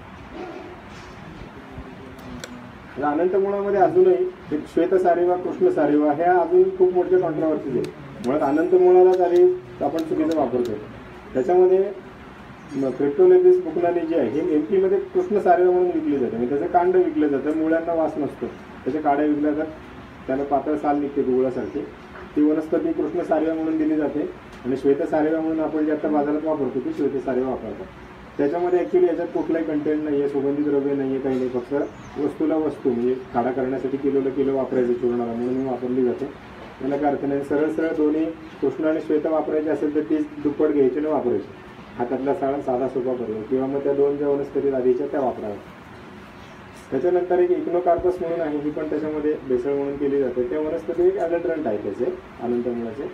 अनंतमुळामध्ये अजूनही एक श्वेतसारिवा, कृष्णसारिवा ह्या अजून खूप मोठ्या कॉन्ट्रावर्सीज आहेत. मुळात अनंतमुळालाच आधी आपण चुकीचं वापरतो. त्याच्यामध्ये क्रिप्टोलेपिस बुकनानी जे आहे हे MP मध्ये कृष्णसारिवा म्हणून विकले जाते, म्हणजे त्याचं कांड विकलं जातं, मुळ्यांना वास नसतो, त्याच्या काड्या विकल्या जातात, त्याला पातळ साल निघते गुळासारखी. ती वनस्पती कृष्णसारिवा म्हणून दिली जाते. आणि श्वेतसारिवा म्हणून आपण जे आता बाजारात वापरतो ती श्वेतसारिवा वापरतात. त्याच्यामध्ये ॲक्च्युली याच्यात कुठलाही कंटेंट नाही आहे, सुगंधी द्रव्य नाही आहे, काही नाही, फक्त वस्तूला वस्तू, म्हणजे काढा करण्यासाठी किलो वापरायचं चूर्णाला म्हणून वापरली जाते. त्याला काय अर्थ नाही. सरळ सरळ दोन्ही कृष्ण आणि श्वेत वापरायचे असेल तर तीच दुप्पट घ्यायची आणि वापरायची. हा त्यातला साधा सोपा पर्याय. किंवा मग त्या 2 ज्या वनस्पती आधीच्या त्या वापराव्या. त्याच्यानंतर एक इग्नोकार्पस म्हणून आहे, ही पण त्याच्यामध्ये भेसळ म्हणून केली जाते. त्या वनस्पती एक ॲडल्ट्रंट आहे त्याचे, अनंतमुळाचे.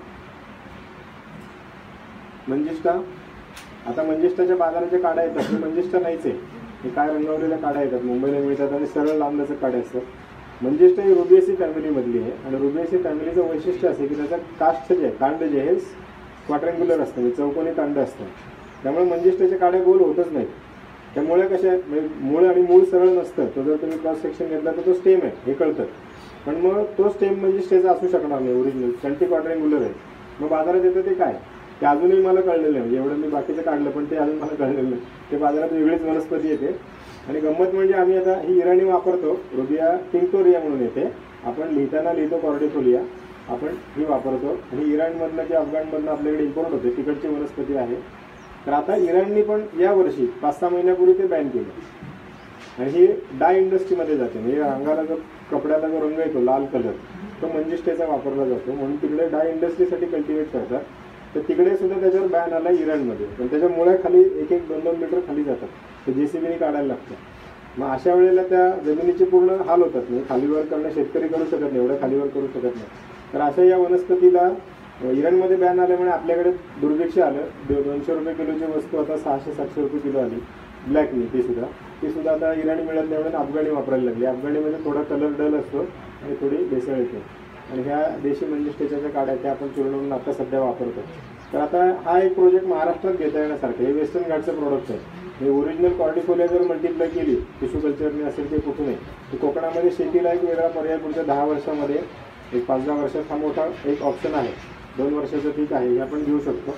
मंजिष्ठा, आता मंजिष्ठाच्या बाजाराच्या काड्या येतात, मंजिष्ठा नाहीच आहे, हे काय रंगवलेल्या काड्या येतात, मुंबईला मिळतात आणि सरळ लांबल्याचं काड्या असतात. मंजिष्ठा ही रुबिएसी फॅमिलीमधली आहे. आणि रुबिएसी फॅमिलीचं वैशिष्ट्य असं की त्याचं काष्ठ जे आहे, कांड जे आहे क्वाड्रँग्युलर असतं, म्हणजे चौकोनी कांड असतं. त्यामुळे मंजिष्ठाच्या काड्या गोल होतच नाहीत. त्यामुळे कशा म्हणजे मूळ आणि मूळ सरळ नसतं. तो जर तुम्ही क्रॉस सेक्शन घेतला तर तो स्टेम आहे हे कळतं. पण मग तो स्टेम मंजिष्ठाचा असू शकणार नाही ओरिजिनल, कारण ते क्वाड्रँग्युलर आहे. मग बाजारात येतं ते काय, ते अजूनही मला कळलेलं नाही, एवढं मी बाकीचं काढलं पण ते अजून मला कळलेलं नाही. ते बाजारात वेगळीच वनस्पती येते. आणि गंमत म्हणजे आम्ही आता ही इराणी वापरतो, रुबिया टिंक्टोरिया म्हणून येते. आपण लिहिताना लिहितो कॉर्डिफोलिया, आपण ही वापरतो. आणि इराणमधनं किंवा अफगाणमधनं आपल्याकडे इम्पोर्ट होते, तिकडची वनस्पती आहे. तर आता इराणनी पण यावर्षी 5-6 महिन्यापूर्वी ते बॅन केलं. आणि ही डाय इंडस्ट्रीमध्ये जाते. म्हणजे अंगाला जो कपड्याला जो रंग येतो लाल कलर, तो मंजिष्ठेचा वापरला जातो, म्हणून तिकडे डाय इंडस्ट्रीसाठी कल्टिवेट करतात. तर तिकडे सुद्धा त्याच्यावर बॅन आला इराणमध्ये. पण त्याच्या मुळ्या खाली 1-2 मीटर खाली जातात, ते JCBने काढायला लागतं. मग अशा वेळेला त्या जमिनीचे पूर्ण हाल होतात. म्हणजे खालीवर करणं शेतकरी करू शकत नाही, एवढं खालीवर करू शकत नाही. तर अशा या वनस्पतीला इराणमध्ये बॅन आल्यामुळे आपल्याकडे दुर्भिक्ष आलं. 200 रुपये किलोची वस्तू आता 600-700 रुपये किलो आली. ब्लॅकनी ती सुद्धा आता इराणी मिळत नाही म्हणून अफगाणी वापरायला लागली. अफगाणीमध्ये थोडा कलर डल असतो आणि थोडी भेसळ येते. आणि ह्या देशी मंजिष्ठेच्या ज्या काड्या त्या आपण चूर्ण म्हणून आता सध्या वापरतो. तर आता हा एक प्रोजेक्ट महाराष्ट्रात घेता येण्यासारखं. हे वेस्टर्न घाटचं प्रोडक्ट आहे. हे ओरिजिनल कॉर्डिफोलिया जर मल्टिप्लाय केली टिश्यू कल्चरने असेल ते कुठूनही, तर कोकणामध्ये शेतीला एक वेगळा पर्याय पुढच्या 10 वर्षामध्ये, एक 5-10 वर्षात हा मोठा एक ऑप्शन आहे. 2 वर्षाचं पीक आहे, हे आपण घेऊ शकतो.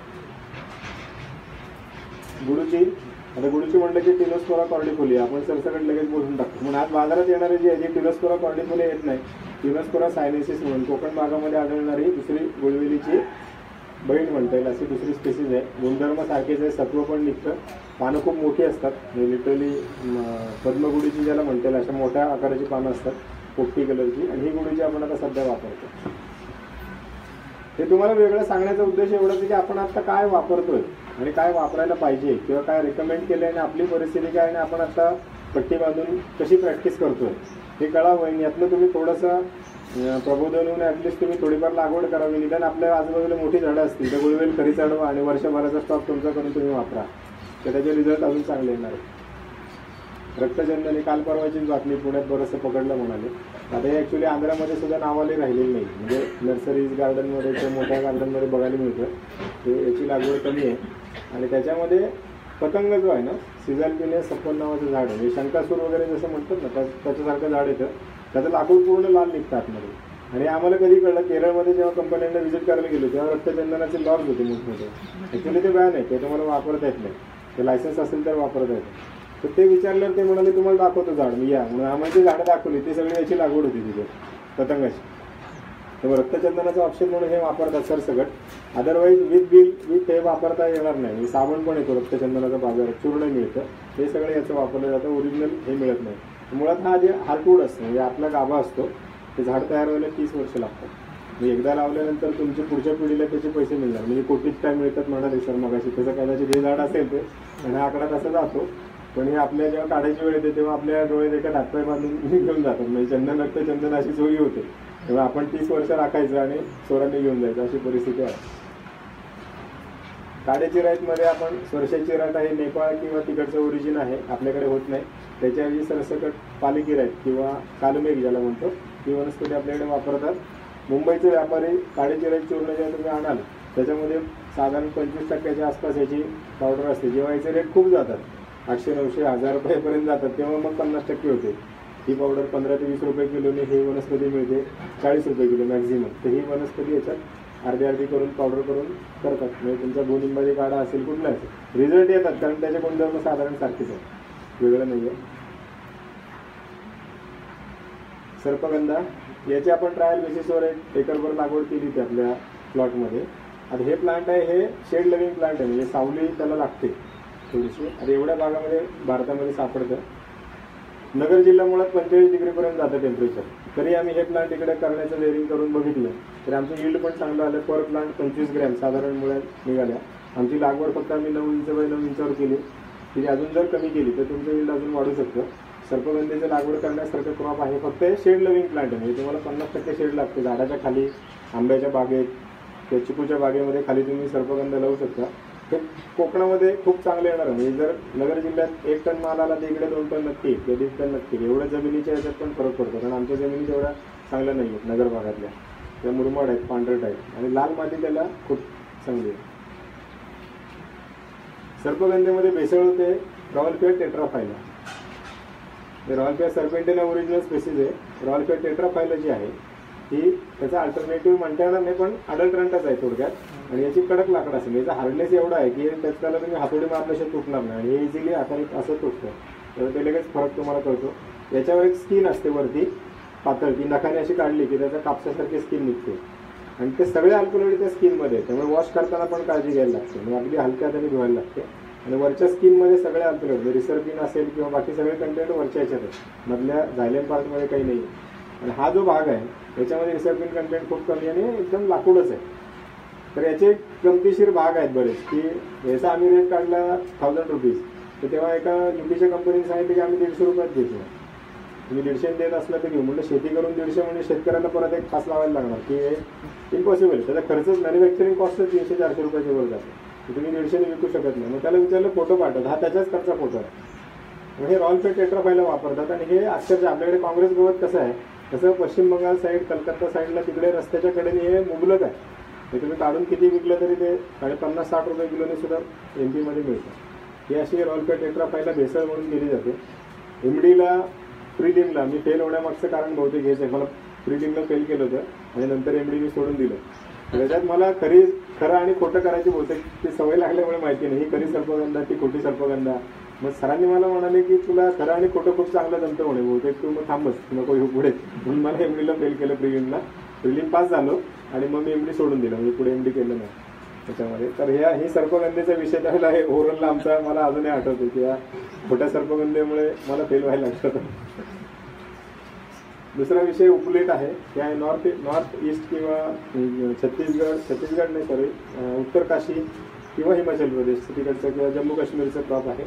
गुडूची, आता गुडूची म्हटलं की टिनोस्पोरा कॉर्डिफोलिया आपण सरसकट लगेच बोलून टाकतो. म्हणून आज बाजारात येणारे जे आहे, टिनोस्पोरा कॉर्डिफोलिया येत नाही. टिनोस्पोरा सायनेसिस म्हणून कोकण भागामध्ये आढळणारी दुसरी गुळवेलीची बहीण म्हणता येईल अशी दुसरी स्पेसिस आहे. गुणधर्म सारखेच आहे, सत्व पण निघतं, पानं खूप मोठी असतात. लिटरली पद्मगुडीची ज्याला म्हणता येईल अशा मोठ्या आकाराची पानं असतात, पोपटी कलरची. आणि ही गुडीची आपण आता सध्या वापरतो. हे तुम्हाला वेगळं सांगण्याचा उद्देश एवढाच की आपण आता काय वापरतोय आणि काय वापरायला पाहिजे किंवा काय रेकमेंड केलं आहे आणि आपली परिस्थिती काय आणि आपण आता पट्टी बांधून कशी प्रॅक्टिस करतोय हे कळावं. आणि यातनं तुम्ही थोडंसं प्रबोधन होऊन ॲटलिस्ट तुम्ही थोडीफार लागवड करावी. निदान आपल्या आजूबाजूला मोठी झाडं असतील तर गुळवेल खरी चढवा आणि वर्षभराचा स्टॉक तुमचा करून तुम्ही वापरा, तर त्याचे रिझल्ट अजून चांगले येणार आहे. रक्तचंदनी काल परवाचीच बातमी, पुण्यात बरंचसं पकडलं म्हणाले. आता हे ॲक्च्युली आंध्रामध्ये सुद्धा नावाले राहिलेली नाही. म्हणजे नर्सरीज गार्डनमध्ये किंवा मोठ्या गार्डनमध्ये बघायला मिळतं. ते याची लागवड कमी आहे. आणि त्याच्यामध्ये पतंग जो आहे ना, सिझाल्पिनिया सफल नावाचं झाड आहे, म्हणजे शंकासूर वगैरे जसं म्हणतात ना, त्याच्यासारखं झाड येतं. त्याचं लाकूड पूर्ण लाल निघतं आतमध्ये. आणि आम्हाला कधी कळलं, केरळमध्ये जेव्हा कंपन्यांना व्हिजिट करायला गेलो तेव्हा रक्तचंदनाचे लॉज होते मोठमोठे. ॲक्च्युली ते बॅन आहे, ते तुम्हाला वापरता येत नाही. ते लायसन्स असेल तर वापरता येतं. तर ते विचारल्यावर ते म्हणाले तुम्हाला दाखवतो झाड. मी या म्हणून आम्हाला ती झाडं दाखवली. ती सगळी याची लागवड होती तिथे पतंगाची. तर रक्तचंदनाचं ऑप्शन म्हणून हे वापरतात सरसकट. अदरवाईज विथ हे वापरता येणार नाही. साबण पण येतो रक्तचंदनाचा बाजारात, चूर्ण मिळतं, हे सगळं याचं वापरलं जातं. ओरिजिनल हे मिळत नाही. मुळात हा जे हार्टवूड असतं म्हणजे आपला गाभा असतो, ते झाड तयार व्हायला 30 वर्ष लागतात. म्हणजे एकदा लावल्यानंतर तुमच्या पुढच्या पिढीला त्याचे पैसे मिळणार. म्हणजे कोटीत काय मिळतात म्हणाले सर मगाशी, तसं कदाचित हे झाड असेल ते आणि हा आकडा तसा जातो. पण हे आपल्या जेव्हा काढायची वेळ येते तेव्हा आपल्या डोळ्यात एका हातपाय बांधून घेऊन जातात. म्हणजे चंदन रक्तचंदन अशी चोरी होते. तेव्हा आपण 30 वर्ष राखायचं आणि चोरांनी घेऊन जायचं, अशी परिस्थिती आहे. काड्याचिराईतमध्ये आपण स्वर्षाचिराट आहे, नेपाळ किंवा तिकडचं ओरिजिन आहे, आपल्याकडे होत नाही. त्याच्याऐवजी सरसकट पालिकिराईत किंवा कालमेघ ज्याला म्हणतो ती वनस्पती आपल्याकडे वापरतात. मुंबईचे व्यापारी काड्याचिराईत चूर्ण जेव्हा तुम्ही आणाल त्याच्यामध्ये साधारण 25% आसपास याची पावडर असते. जेव्हा याचे रेट खूप जातात, 800, 900, 1000 रुपयेपर्यंत जातात, तेव्हा मग 50% होते. ही पावडर 15 ते 20 रुपये किलोने ही वनस्पती मिळते, 40 रुपये किलो मॅक्झिमम. तर ही वनस्पती याच्यात अर्धी करून पावडर करून करतात. म्हणजे तुमचा गोनिंबाची काढा असेल कुठला असेल, रिझल्ट येतात, कारण त्याचे गुणधर्म साधारण सारखेच आहे, वेगळं नाही आहे. सर्पगंधा याची आपण ट्रायल बेसिसवर 1 एकरभर लागवड केली होती आपल्या प्लॉटमध्ये. आता हे प्लांट आहे, हे शेड लिव्हिंग प्लांट आहे, म्हणजे सावली त्याला लागते थोडीशी. आता एवढ्या भागामध्ये भारतामध्ये सापडतं. नगर जिल्हा मुळात 45 डिग्रीपर्यंत जातं टेम्परेचर. तरी आम्ही हे प्लांट इकडे करण्याचं लेअरिंग करून बघितलं तर आमचं यील्ड पण चांगलं आलं. पर प्लांट 25 ग्रॅम साधारण मुळात निघाल्या. आमची लागवड फक्त आम्ही 9 इंच बाय 9 इंचावर केली. ती अजून जर कमी केली तर तुमचं यील्ड अजून वाढू शकतं. सर्पगंधेचं लागवड करण्यासारखं क्रॉप आहे. फक्त हे शेड लिव्हिंग प्लांट आहे, म्हणजे तुम्हाला 50% शेड लागते. झाडाच्या खाली, आंब्याच्या बागेत किंवा चिकूच्या बागेमध्ये खाली तुम्ही सर्पगंध लावू शकता. हे कोकणामध्ये खूप चांगलं येणार आहे. म्हणजे जर नगर जिल्ह्यात 1 टन माल आला तर इकडे 2 टन नक्की किंवा 1.5 टन नक्की. एवढ्या जमिनीच्या याच्यात पण फरक पडतो, कारण आमच्या जमिनी तेवढ्या चांगल्या नाही आहेत नगर भागातल्या. त्या मुरमाड आहेत, पांढरट आहेत आणि लाल माती त्याला खूप चांगली आहे. सर्पगंधेमध्ये भेसळ होते रॉयलफेअर टेट्राफायला. रॉयलफेअर सर्पेंटिना ओरिजिनल स्पेसिस आहे. रॉयलफेअर टेट्राफायला जी आहे ही त्याचा अल्टरनेटिव्ह म्हणता येणार नाही, पण अडल्टरंटच आहे थोडक्यात. आणि याची कडक लाकड असेल, याचा हार्डनेस एवढा आहे की त्याला तुम्ही हातोडी मारल्याशिवाय तुटणार नाही आणि हे इझिली हाताने असं तुटतं. तर ते लगेच फरक तुम्हाला कळतो. याच्यावर एक स्किन असते वरती पातळ, ती नखाने अशी काढली की त्याचा कापसासारखी स्किन निघते आणि ते सगळे अल्कलॉइड त्या स्किनमध्ये, त्यामुळे वॉश करताना पण काळजी घ्यायला लागते. म्हणजे अगदी हलक्या हाताने धुवायला लागते. आणि वरच्या स्किनमध्ये सगळे अल्कलॉइड, रिसर्पिन असेल किंवा बाकी सगळे कंटेंट वरच्या याच्यात आहे, मधल्या झायलेम पार्टमध्ये काही नाही. आणि हा जो भाग आहे याच्यामध्ये रिसर्पिन कंटेंट खूप कमी आणि एकदम लाकूडच आहे. तर याचे गमतीशीर भाग आहेत बरेच, की याचा आम्ही रेट काढला 1000 रुपीज. तर तेव्हा एका युपीच्या कंपनीने सांगितलं की आम्ही 150 रुपयात देतो, तुम्ही 150 देत असलं तर घेऊ. म्हणजे शेती करून 150 म्हणजे शेतकऱ्याला परत एक खास लावायला लागणार, की हे इम्पॉसिबल. त्याचा खर्चच मॅन्युफॅक्चरिंग कॉस्टच 300-400 रुपयाच्या वर जातो. तुम्ही 150 विकू शकत नाही. मग त्याला विचारलं फोटो पाठवत, हा त्याच्याच खर्चा फोटो आहे. मग हे रॉयल टेट्राफाईला वापरतात. आणि हे अक्षरशः आपल्याकडे काँग्रेस गवत कसं आहे तसं पश्चिम बंगाल साईड, कलकत्ता साईडला तिकडे रस्त्याच्या कडेने हे मुबलक आहे. हे तुम्ही काढून किती विकलं तरी ते 50-60 रुपये किलोने सुद्धा MP मध्ये मिळतं. ही अशी रॉयल टेट्राफाईला भेसळ म्हणून केली जाते. MDला प्रिलिमला मी फेल होण्यामागचं कारण बहुतेक हेच आहे. मला प्रिलिमला फेल केलं होतं आणि नंतर MD मी सोडून दिलं. त्याच्यात मला खरं आणि खोटं करायची बहुतेक ती सवय लागल्यामुळे माहिती नाही, ही खरी सर्पगंधा ती खोटी सर्पगंधा. मग सरांनी मला म्हणाले की तुला खरं आणि खोटं खूप चांगलं जमतं म्हणे, बहुतेक तू मग थांबच, नको येऊ पुढे. म्हणून मला MDला फेल केलं प्रिलिमला. प्रिलिम पास झालो आणि मग मी MD सोडून दिलं, म्हणजे पुढे MD केलं नाही त्याच्यामध्ये. तर ही सर्पगंधेचा विषय त्याला हे ओव्हरऑलला आमचा मला अजूनही आठवतो की या खोट्या सर्पगंधेमुळे मला फेल व्हायला लागतं. दुसरा विषय उपलेट आहे. ते आहे नॉर्थ ईस्ट किंवा छत्तीसगड नाही सॉरी उत्तर काशी किंवा हिमाचल प्रदेश तिकडचं किंवा जम्मू काश्मीरचं क्रॉप आहे.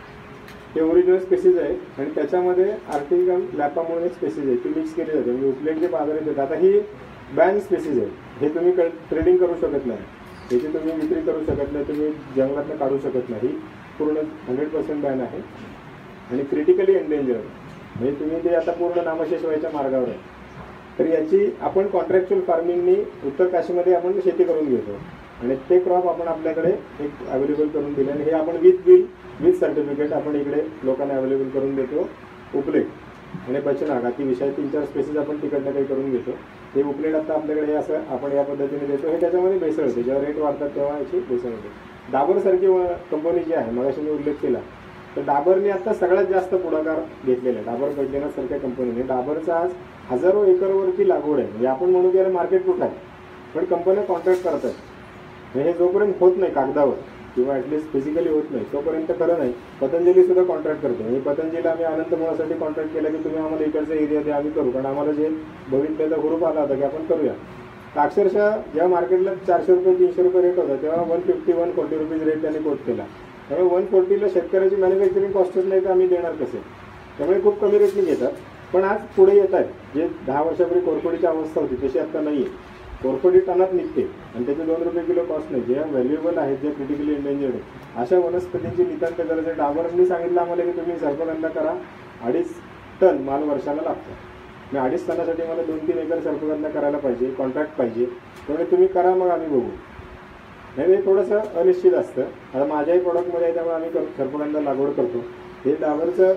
हे ओरिजिनल स्पेसिस आहे आणि त्याच्यामध्ये आर्टिकल लॅपा एक स्पेसिस आहे, ती मिक्स केली जाते. म्हणजे उपलेट जे बाजारात येतात, आता ही बॅन स्पेसिस आहे. हे तुम्ही ट्रेडिंग करू शकत नाही, याची तुम्ही विक्री करू शकत नाही, तुम्ही जंगलातनं काढू शकत नाही. पूर्ण 100% बॅन आहे आणि क्रिटिकली एंडेंजर्ड. म्हणजे तुम्ही ते आता पूर्ण नामशेष व्हायच्या मार्गावर आहे. तर याची आपण कॉन्ट्रॅक्च्युअल फार्मिंगनी उत्तर काशीमध्ये आपण शेती करून घेतो आणि ते क्रॉप आपण आपल्याकडे एक अवेलेबल करून दिले आणि हे आपण विथ बिल विथ सर्टिफिकेट आपण इकडे लोकांना अवेलेबल करून देतो. उपलेट आणि बचनाग अति विषय 3-4 स्पेसिस आपण तिकडनं काही करून घेतो. ते उपलेट आता आपल्याकडे हे असं आपण या पद्धतीने देतो. हे त्याच्यामध्ये भेसळ होते, जेव्हा रेट वाढतात तेव्हा याची भेसळ होते. डाबरसारखी कंपनी जी आहे, मगाशी मी उल्लेख केला, तर डाबरने आता सगळ्यात जास्त पुढाकार घेतलेला आहे. डाबर बैद्यनाथ सारख्या कंपनीने. डाबरचा आज हजारो एकरवरती लागवड आहे. म्हणजे आपण म्हणू की मार्केट कुठं आहे, पण कंपन्या कॉन्ट्रॅक्ट करतात. हे जोपर्यंत होत नाही कागदावर किंवा ॲटलिस्ट फिजिकली होत नाही तोपर्यंत खरं नाही. पतंजली सुद्धा कॉन्ट्रॅक्ट करते. म्हणजे पतंजलीला आम्ही अनंत मुळासाठी कॉन्ट्रॅक्ट केला की तुम्ही आम्हाला इकडचा एरिया द्या, आम्ही करू. कारण आम्हाला जे बघितलं तर ग्रुप आला होता की आपण करूया. तर अक्षरशः जेव्हा मार्केटला 400 रुपये 300 रुपये रेट होता तेव्हा 150-140 रुपीज रेट त्यांनी कोट केला. त्यामुळे 140ला शेतकऱ्याची मॅन्युफॅक्चरिंग कॉस्टच नाही तर आम्ही देणार कसे. त्यामुळे खूप कमी रेटने घेतात. पण आज पुढे येत आहेत. जे 10 वर्षापूर्वी कोरफडीची अवस्था होती तशी आता नाही आहे. कोरफडी टनात निघते आणि त्याचे 2 रुपये किलो कॉस्ट नाही. जे व्हॅल्युएबल आहेत, जे क्रिटिकली एंडेंजर्ड आहे, अशा वनस्पतींची नितांत गरज आहे. डाबरांनी सांगितलं आम्हाला की तुम्ही सर्पगंधा करा, 2.5 टन माल वर्षाला लागतो. मी 2.5 टनासाठी मला 2-3 एकर सर्पगंधा करायला पाहिजे, कॉन्ट्रॅक्ट पाहिजे. त्यामुळे तुम्ही करा, मग आम्ही बघू. नाही हे थोडंसं अनिश्चित असतं. आता माझ्याही प्रोडक्टमध्ये आहे त्यामुळे आम्ही सर्पगंधा लागवड करतो. हे डाबरचं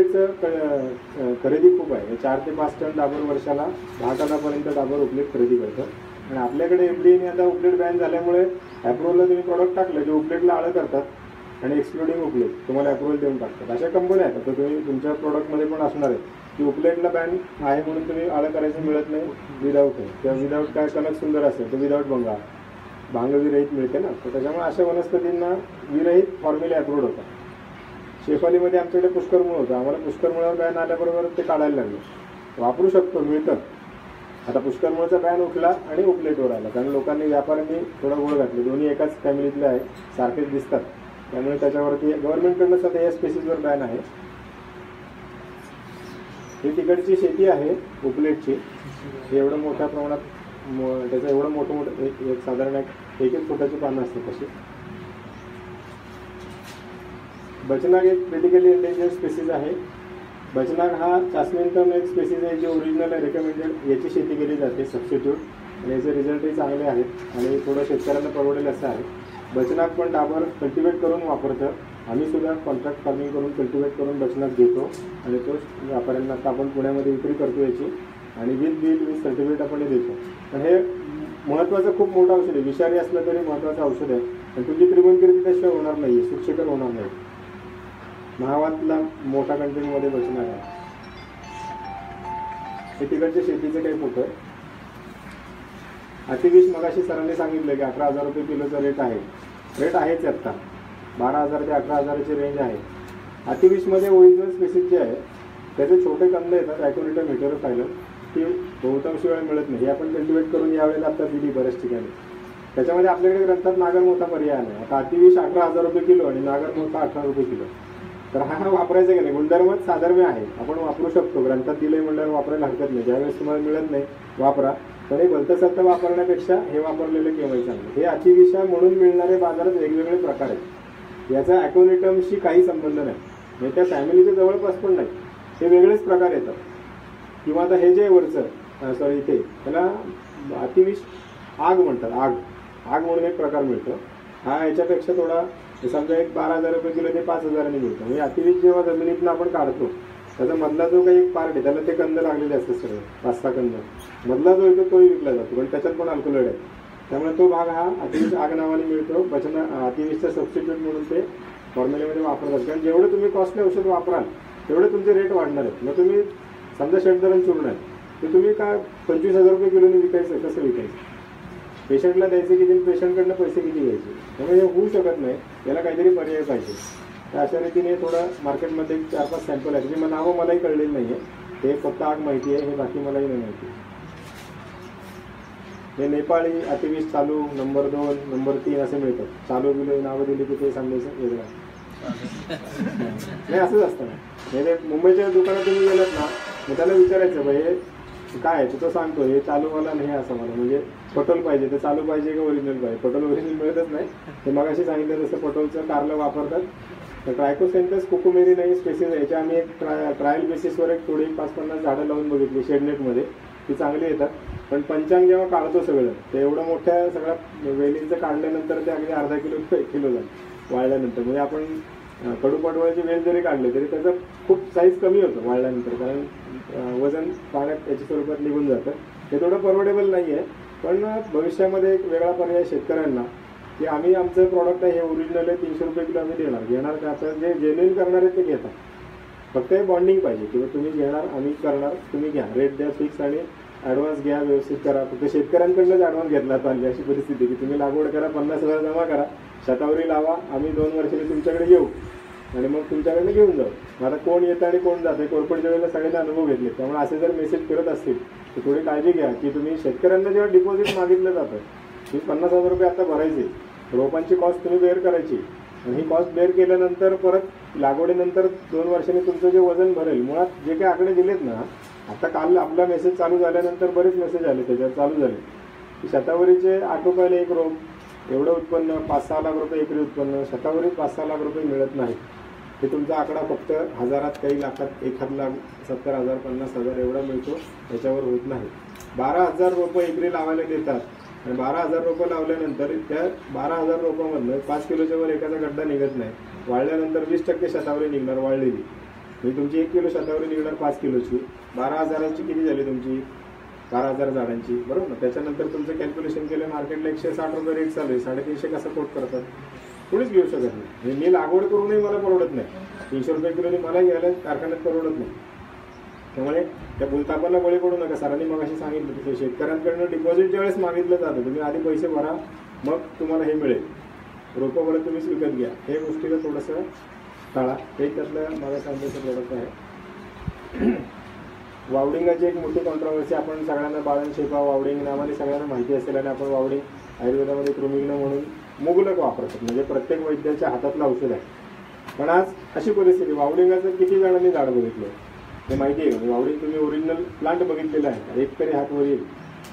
उपलेटचं खरेदी खूप आहे. 4 ते 5 टन डाबर वर्षाला 10 टनापर्यंत डाबर उपलेट खरेदी करतो. आणि आपल्याकडे MDने आता उपलेट बॅन झाल्यामुळे ॲप्रोवलला तुम्ही प्रॉडक्ट टाकलं जे उपलेटला आळं करतात आणि एक्सक्लुडिंग उपलेट तुम्हाला अप्रुव्हल देऊन टाकतात. अशा कंपन्या आहेत. तर तुम्ही तुमच्या प्रोडक्टमध्ये पण असणार आहे की उपलेटला बॅन आहे म्हणून तुम्ही आळं करायचं मिळत नाही. विदाऊट आहे किंवा विदाऊट काय कलर सुंदर असेल तर विदाऊट बंगा भांग विरहित मिळते ना. तर त्याच्यामुळे अशा वनस्पतींना विरहित फॉर्म्युली अप्रूव्ड होता. शेफालीमध्ये आमच्याकडे पुष्करमुळ होतं. आम्हाला पुष्करमुळावर बॅन आल्याबरोबर ते काढायला लागलं. वापरू शकतो, मिळतं. आता पुष्करमुळचा बॅन उठला आणि उपलेटवर आला कारण लोकांनी व्यापाऱ्यांनी थोडा गोळ घातले. दोन्ही एकाच फॅमिलीतले आहेत, सारखेच दिसतात. त्यामुळे त्याच्यावरती गव्हर्नमेंटकडनं सध्या या स्पेसिसवर बॅन आहे. ही तिकडची शेती आहे उपलेटची. एवढं मोठ्या प्रमाणात त्याचं एवढं मोठं एक साधारण 1-1 फुटाची पानं असतात तशी. बचनाग एक क्रिटिकली एंडेंजर्ड स्पेसिस आहे. बचनाग हा चास्मिनटम एक स्पेसिस आहे जे ओरिजिनल आहे, रेकमेंडेड. याची शेती केली जाते सबस्टिट्यूट आणि याचे रिझल्टही चांगले आहेत आणि थोडं शेतकऱ्यांना परवडेल असं आहे. बचनाग पण डाबर कल्टिवेट करून वापरतं. आम्ही सुद्धा कॉन्ट्रॅक्ट फार्मिंग करून कल्टिवेट करून बचनाग घेतो आणि तो व्यापाऱ्यांना आता आपण पुण्यामध्ये विक्री करतो याची. आणि विथ बिल विथ सर्टिफिकेट आपण हे देतो. पण हे महत्त्वाचं खूप मोठं औषध आहे, विषारी असलं तरी महत्त्वाचं औषध आहे. आणि तुमची त्रिगुणकीर्ती त्याशिवाय होणार नाही, सुक्षेकर होणार नाही. महावातला मोठा कंटेंटमध्ये बसणार आहे. हे तिकडच्या शेतीचं काही मोठं आहे. अतिविष मगाशी सरांनी सांगितलं की 11,000 रुपये किलोचा रेट आहे. रेट आहेच आत्ता 12,000 ते 18,000ची रेंज आहे. अतिविषमध्ये ओरिजिनल स्पेसिस जे आहे त्याचे छोटे कंद येतात, ॲक्युरेटर हेटेरोफायलम, ती बहुतांश वेळा मिळत नाही. हे आपण कल्टिवेट करून यावेळेला आता दिली बऱ्याच ठिकाणी. त्याच्यामध्ये आपल्याकडे ग्रंथात नागर मोठा पर्याय नाही. आता अतिविष 11,000 रुपये किलो आणि नागर मोठा 18 रुपये किलो. तर हा वापरायचा की नाही, गुणधर्मच साधर्म्य आहे, आपण वापरू शकतो. ग्रंथात दिले म्हणल्यावर वापरायला हरकत नाही. ज्यावेळेस तुम्हाला मिळत नाही वापरा, पण हे भलतं सत्य वापरण्यापेक्षा हे वापरलेलं केव्हाही चांगलं. हे अतिविषा म्हणून मिळणारे बाजारात वेगवेगळे प्रकार आहेत. याचा ॲक्वोनिटमशी काही संबंध नाही, म्हणजे त्या फॅमिलीच्या जवळपास पण नाही, हे वेगळेच प्रकार येतात. किंवा आता हे जे वरचं सॉरी इथे त्याला अतिविष आग म्हणतात. आग म्हणून एक प्रकार मिळतो. हा याच्यापेक्षा थोडा समजा एक 12,000 रुपये किलो ते 5,000नी मिळतो. म्हणजे अतिविष जेव्हा जमिनीतनं आपण काढतो त्याचा मधला जो काही एक पार्ट आहे त्याला ते कंद लागलेले असतात सगळे 5-6 कंद. मधला जो येतो तोही विकला जातो, पण त्याच्यात पण अल्कलोइड आहे. त्यामुळे तो भाग हा अतिविष आग नावाने मिळतो. अतिविषचा सबस्टिट्यूट म्हणून ते फॉर्म्युलेमध्ये वापरतात. कारण जेवढं तुम्ही कॉस्टली औषध वापराल तेवढे तुमचे रेट वाढणार आहेत. मग तुम्ही समजा शेतधरण चूर्ण आहे ते तुम्ही काय 25,000 रुपये किलोने विकायचं, कसं विकायचं? पेशंटला द्यायचे किती, पेशंटकडनं पैसे किती घ्यायचे? त्यामुळे हे होऊ शकत नाही. याला काहीतरी पर्याय पाहिजे. तर अशा रीतीने थोडं मार्केटमध्ये 4-5 सॅम्पल आहेत. मी नावं मलाही कळलेलं नाही आहे, ते फक्त आग माहिती आहे, हे बाकी मलाही नाही माहिती. हे नेपाळी अतिविष चालू नंबर 2 नंबर 3 असे मिळतात. चालू बिलो नावं दिली की ते सांगायचं वेगळं नाही, असंच असतं ना. म्हणजे मुंबईच्या दुकानात तुम्ही गेलात ना, मग त्याला विचारायचं भाई हे काय आहे, तो सांगतो हे चालूवाला नाही असं मला, म्हणजे पटोल पाहिजे, ते चालू पाहिजे का ओरिजिनल पाहिजे? पटोल ओरिजिनल मिळतच नाही. ते मग अशी सांगितलं तसं पटोलचं कारलं वापरतात. तर ट्रायकोसेंथस कुकुमेरी नाही स्पेसिस आहे. याच्या आम्ही एक ट्रायल बेसिसवर एक थोडी 5-50 झाडं लावून बघितली शेडनेटमध्ये, ती चांगली येतात. पण पंचांग जेव्हा काढतो सगळं ते एवढं मोठ्या सगळ्या वेलींचं काढल्यानंतर ते अगदी अर्धा किलो झालं वाळल्यानंतर. म्हणजे आपण कडूपटवळची वेल जरी काढले तरी त्याचं खूप साईज कमी होतं वाळल्यानंतर, कारण वजन पाण्यात त्याच्या स्वरूपात निघून जातं. हे थोडं परवडेबल नाही आहे. पण भविष्यामध्ये एक वेगळा पर्याय शेतकऱ्यांना की आम्ही आमचं प्रॉडक्ट आहे हे ओरिजिनल आहे, 300 रुपये किलो आम्ही घेणार का? आता जे जेन्युइन करणार आहेत ते घेतात, फक्त हे बॉन्डिंग पाहिजे किंवा तुम्ही घेणार आम्ही करणार, तुम्ही घ्या, रेट द्या फिक्स आणि ॲडव्हान्स घ्या, व्यवस्थित करा. फक्त शेतकऱ्यांकडूनच ॲडव्हान्स घेतला पाहिजे अशी परिस्थिती की तुम्ही लागवड करा, 50,000 जमा करा, शतावरी लावा, आम्ही 2 वर्षांनी तुमच्याकडे येऊ आणि मग तुमच्याकडे घेऊन जाऊ. आता कोण येतं आणि कोण जातं कोरपडच्या वेळेला सगळ्यांना अनुभव घेतले. त्यामुळे असे जर मेसेज करत असतील तर थोडी काळजी घ्या की तुम्ही शेतकऱ्यांना जेव्हा डिपॉझिट मागितलं जातं की 50,000 रुपये आता भरायचे, रोपांची कॉस्ट तुम्ही बेअर करायची आणि ही कॉस्ट बेअर केल्यानंतर परत लागवडीनंतर 2 वर्षांनी तुमचं जे वजन भरेल, मुळात जे काही आकडे दिलेत ना, आता काल आपला मेसेज चालू झाल्यानंतर बरेच मेसेज आले त्याच्यावर चालू झाले की शतावरीचे 8 रुपयाला एक रोप, एवढं उत्पन्न 5-6 लाख रुपये एकरी उत्पन्न, शतावरीत 5-6 लाख रुपये मिळत नाही. हे तुमचा आकडा फक्त हजारात, काही लाखात, 1,00,000, 70,000, 50,000 एवढा मिळतो, त्याच्यावर होत नाही. 12,000 रोपं एकरी लावायला देतात आणि 12,000 रोपं लावल्यानंतर त्या 12,000 रोपांमधनं 5 किलोच्या वर एखादा गड्डा निघत नाही. वाळल्यानंतर 20% शतावरी निघणार वाळलेली, म्हणजे तुमची 1 किलो शतावरी निघणार 5 किलोची. 12,000ची किती झाली तुमची? 12,000 झाडांची, बरोबर ना? त्याच्यानंतर तुमचं कॅल्क्युलेशन केलं, मार्केटला 160 रुपये रेट चालू आहे, 350 कसं कोट करतात? कोणीच घेऊ शकत नाही. मी लागवड करूनही मला परवडत नाही, 300 रुपये किलोनी मला घ्यायला कारखान्यात परवडत नाही. त्यामुळे त्या भूलतापाला बळी पडू नका. सरांनी मग अशी सांगितलं तसं शेतकऱ्यांकडनं डिपॉझिट ज्यावेळेस मागितलं जातं तुम्ही आधी पैसे भरा, मग तुम्हाला हे मिळेल. रोपं परत तुम्हीच विकत घ्या. हे गोष्टीला थोडंसं टाळा. हे त्यातलं माझ्या सांगायचं प्रोडक्ट आहे. वावडिंगाची एक मोठी कॉन्ट्रोवर्सी, आपण सगळ्यांना बाळन शेपा वावडिंग नावाने सगळ्यांना माहिती असेल आणि आपण वावडिंग आयुर्वेदामध्ये कृमिग्न म्हणून मुबलक वापरतात, म्हणजे प्रत्येक वैद्याच्या हातातलं औषध आहे. पण आज अशी परिस्थिती, वावडिंगाचं किती जणांनी झाड बघितलं हे माहिती आहे का? वावडिंग तुम्ही ओरिजिनल प्लांट बघितलेला आहे, एक तरी हात वर येईल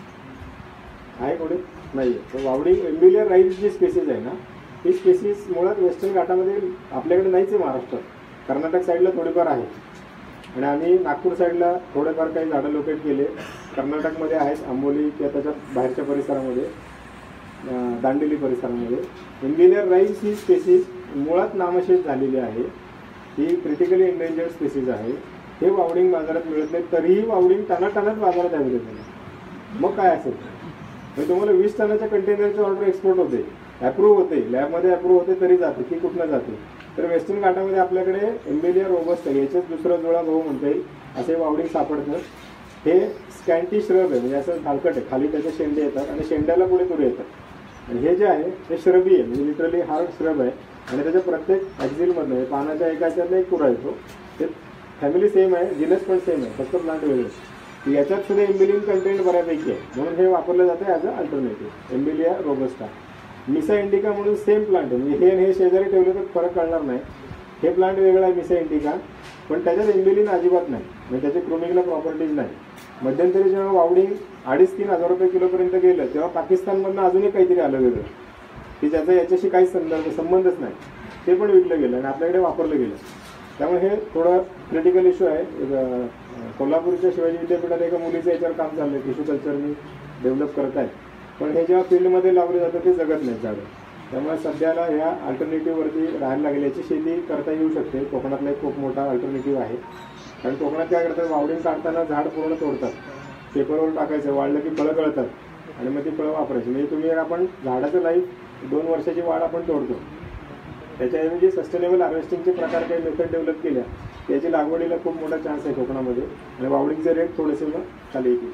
आहे कोणी? नाही आहे. तर वावडिंग एम्बिलियर राईस जी स्पेसिस आहे ना, ही स्पेसिस मुळात वेस्टर्न घाटामध्ये आपल्याकडे नाहीच आहे. महाराष्ट्रात, कर्नाटक साईडला थोडीफार आहे आणि आम्ही नागपूर साईडला थोडेफार काही झाडं लोकेट केले. कर्नाटकमध्ये आहेत, आंबोली किंवा त्याच्या बाहेरच्या परिसरामध्ये, दांडेली परिसरामध्ये. एम्बिलियर राईस ही स्पेसिस मुळात नामशेष झालेली आहे. ही क्रिटिकली एंडेंजर्ड स्पेसिस आहे. हे वावडिंग बाजारात मिळत नाही, तरीही वावडिंग टनाटनात बाजारात अवेलेबल आहे. मग काय असेल म्हणजे तुम्हाला 20 टनाच्या कंटेनरची ऑर्डर एक्सपोर्ट होते, अप्रूव्ह होते, लॅबमध्ये अप्रूव्ह होते, तरी जाते की कुठनं जाते. तर वेस्टर्न घाटामध्ये आपल्याकडे एम्बेलिया रोबस्टा याच्याच दुसरा जुळा भाऊ म्हणता येईल असे वावडिंग सापडतं. हे स्कॅन्टी श्रब आहे, म्हणजे असं धालकट आहे, खाली त्याचे शेंडे येतात आणि शेंड्याला पुढे तुरे येतात. आणि हे जे आहे हे श्रबी आहे, म्हणजे लिटरली हार्ड श्रब आहे आणि त्याच्या प्रत्येक ॲक्झिलमधनं पानाच्या एकाच्यातनं एक पुरा येतो. ते फॅमिली सेम आहे, जिनस पण सेम आहे, फक्त प्लांट वेगळे. याच्यात सुद्धा एम्बिलियन कंटेंट बऱ्यापैकी आहे, म्हणून हे वापरलं जातं as a alternative. Embelia robusta, maesa indica म्हणून सेम प्लांट आहे, म्हणजे हे शेजारी ठेवले तर फरक कळणार नाही. हे प्लांट वेगळा आहे मिसा इंडिका, पण त्याच्यात एम्बिलिन अजिबात नाही, म्हणजे त्याची क्रोमिकला प्रॉपर्टीज नाही. मध्यंतरी जेव्हा वावडिंग 2,500-3 हजार रुपये किलोपर्यंत गेलं तेव्हा पाकिस्तानमधनं अजूनही काहीतरी आलं वेगळं की ज्याचा याच्याशी काहीच संबंधच नाही, ते पण विकलं गेलं आणि आपल्याकडे वापरलं गेलं. त्यामुळे हे थोडं क्रिटिकल इश्यू आहे. कोल्हापूरच्या शिवाजी विद्यापीठात एका मुलीचं याच्यावर काम चाललं आहे, टिश्यू कल्चर मी डेव्हलप करत आहे, पण हे जेव्हा फील्डमध्ये लावलं जातं ते जगत नाही झाडं. त्यामुळे सध्याला ह्या अल्टरनेटिव्हवरती राहायला लागेल. याची शेती करता येऊ शकते, कोकणातला एक खूप मोठा अल्टरनेटिव्ह आहे. कारण कोकणात काय करतात, वावडिंग काढताना झाड पूर्ण तोडतात, पेपरवर टाकायचं, वाढलं की फळं गळतात आणि मग ती फळं वापरायची. म्हणजे तुम्ही आपण झाडाचं लाईफ 2 वर्षाची वाढ आपण तोडतो, त्याच्याऐवजी सस्टेनेबल हार्वेस्टिंगचे प्रकार काही मेथड डेव्हलप केल्या, त्याची लागवडीला खूप मोठा चान्स आहे कोकणामध्ये आणि वावडिंगचे रेट थोडेसे मग खाली येतील.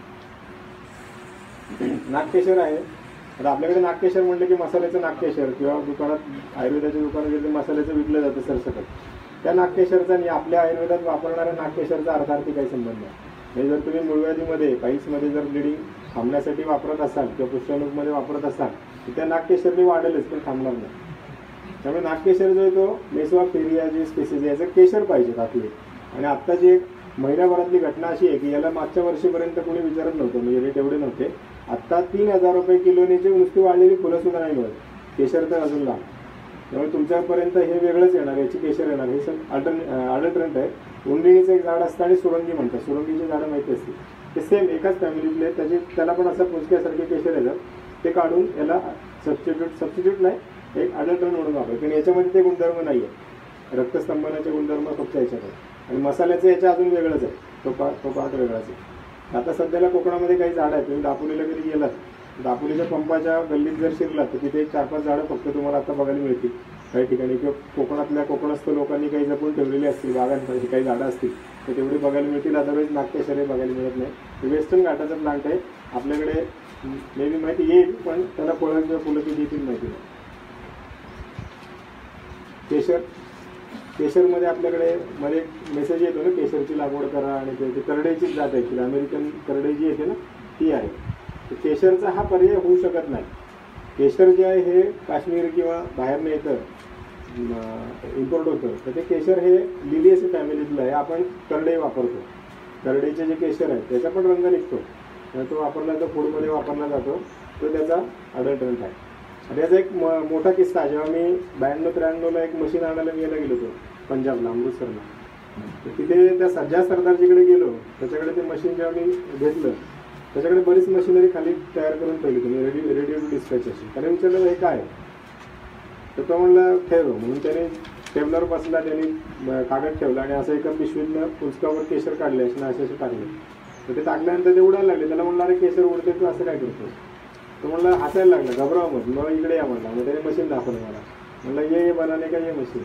नागकेशर आहे. आता आपल्याकडे नागकेशर म्हटलं की मसाल्याचं नागकेशर किंवा दुकानात आयुर्वेदाच्या दुकानात गेलं मसाल्याचं विकलं जातं सरसकट. त्या नागकेशरचा आणि आपल्या आयुर्वेदात वापरणाऱ्या नागकेशरचा अर्थार्थी काही संबंध नाही. म्हणजे जर तुम्ही मूळव्याधीमध्ये पाईल्समध्ये जर ब्लिडिंग थांबण्यासाठी वापरत असाल किंवा पुष्ठरोगमध्ये वापरत असाल तर त्या नागकेशरने वाढेलच, पण थांबणार नाही. त्यामुळे नागकेशर जो आहे तो मेसवा फेरिया जी स्पेसिस आहे याचं केशर पाहिजे आपले. आणि आत्ताची एक महिन्याभरातली घटना अशी आहे की याला मागच्या वर्षीपर्यंत कोणी विचारत नव्हतं, म्हणजे रेट एवढे नव्हते. आत्ता 3,000 रुपये किलोने जे नुसती वाढलेली फुलं सुद्धा नाही मिळत, केशर तर अजून लांब. त्यामुळे तुमच्यापर्यंत हे वेगळंच येणार, याची केशर येणार. हे सग अडल्टरंट आहे. उंडीचं एक झाड असतं आणि सुरंगी म्हणतात, सुरंगीची झाडं माहिती असते, ते सेम एकाच फॅमिलीतले, त्याला पण असं पुंजक्यासारखे केशर येतात. ते काढून याला सबस्टिट्यूट नाही, एक अडल्टरंट म्हणून वापरतात. पण याच्यामध्ये ते गुणधर्म नाही आहे, रक्तस्तंभनाचे गुणधर्म फक्त याच्यात आहे. आणि मसाल्याचं याच्या अजून वेगळंच आहे, तो पार्ट वेगळाच आहे. आता सध्याला कोकणामध्ये काही झाडं आहेत, तुम्ही दापोलीला कधी गेलात, दापोलीच्या पंपाच्या गल्लीत जर शिरलात तर तिथे 4-5 झाडं फक्त तुम्हाला आता बघायला मिळतील काही ठिकाणी, किंवा कोकणातल्या कोकणस्थ लोकांनी काही जपून ठेवलेली असतील बागांमध्ये काही झाडं असतील तर तेवढी बघायला मिळतील. अदरवाईज नागकेशर हे बघायला मिळत नाही. वेस्टर्न घाटाचा प्लांट आहे, आपल्याकडे मे बी माहिती येईल, पण त्याला फळं किंवा फुलं किती येतील माहिती नाही. केशरमध्ये आपल्याकडे मध्ये मेसेज येतो ना, केशरची लागवड करा, आणि त्याची करडईचीच जात आहे की अमेरिकन करडई जी येते ना ती आहे. तर केशरचा हा पर्याय होऊ शकत नाही. केशर जे आहे हे काश्मीर किंवा बाहेरनं येतं, इम्पोर्ट होतं, तर ते केशर हे लिलियसी फॅमिलीतलं आहे. आपण करडई वापरतो, करडईचे जे केशर आहे त्याचा पण रंग निघतो, तो वापरला जातो, फूडमध्ये वापरला जातो, तो त्याचा अडल्टरंट आहे. आणि याचा एक मोठा किस्सा आहे. जेव्हा मी 92-93ला एक मशीन आणायला गेलो होतो पंजाबला, अमृतसरला, तर तिथे त्या सज्जा सरदारजीकडे गेलो. त्याच्याकडे ते मशीन जेव्हा मी घेतलं, त्याच्याकडे बरीच मशिनरी खाली तयार करून ठेवली तुम्ही, रेडिओ टू डिस्पॅच अशी. त्याने विचारलं हे काय, तर तो म्हणला ठेव, म्हणून त्याने टेबलवर बसला, त्यांनी कागद ठेवला आणि असं एका पिशवीतनं पुस्तकावर केशर काढले असे टाकले. तर ते टाकल्यानंतर ते उडायला लागले. त्याला म्हणलं अरे केशर उडते तू असं काय करतो, तो म्हणला हसायला लागला, घबराव मग, मग इकडे या म्हणला. मग त्याने मशीन दाखवलं मला, म्हणलं ये बनाने का ये मशीन.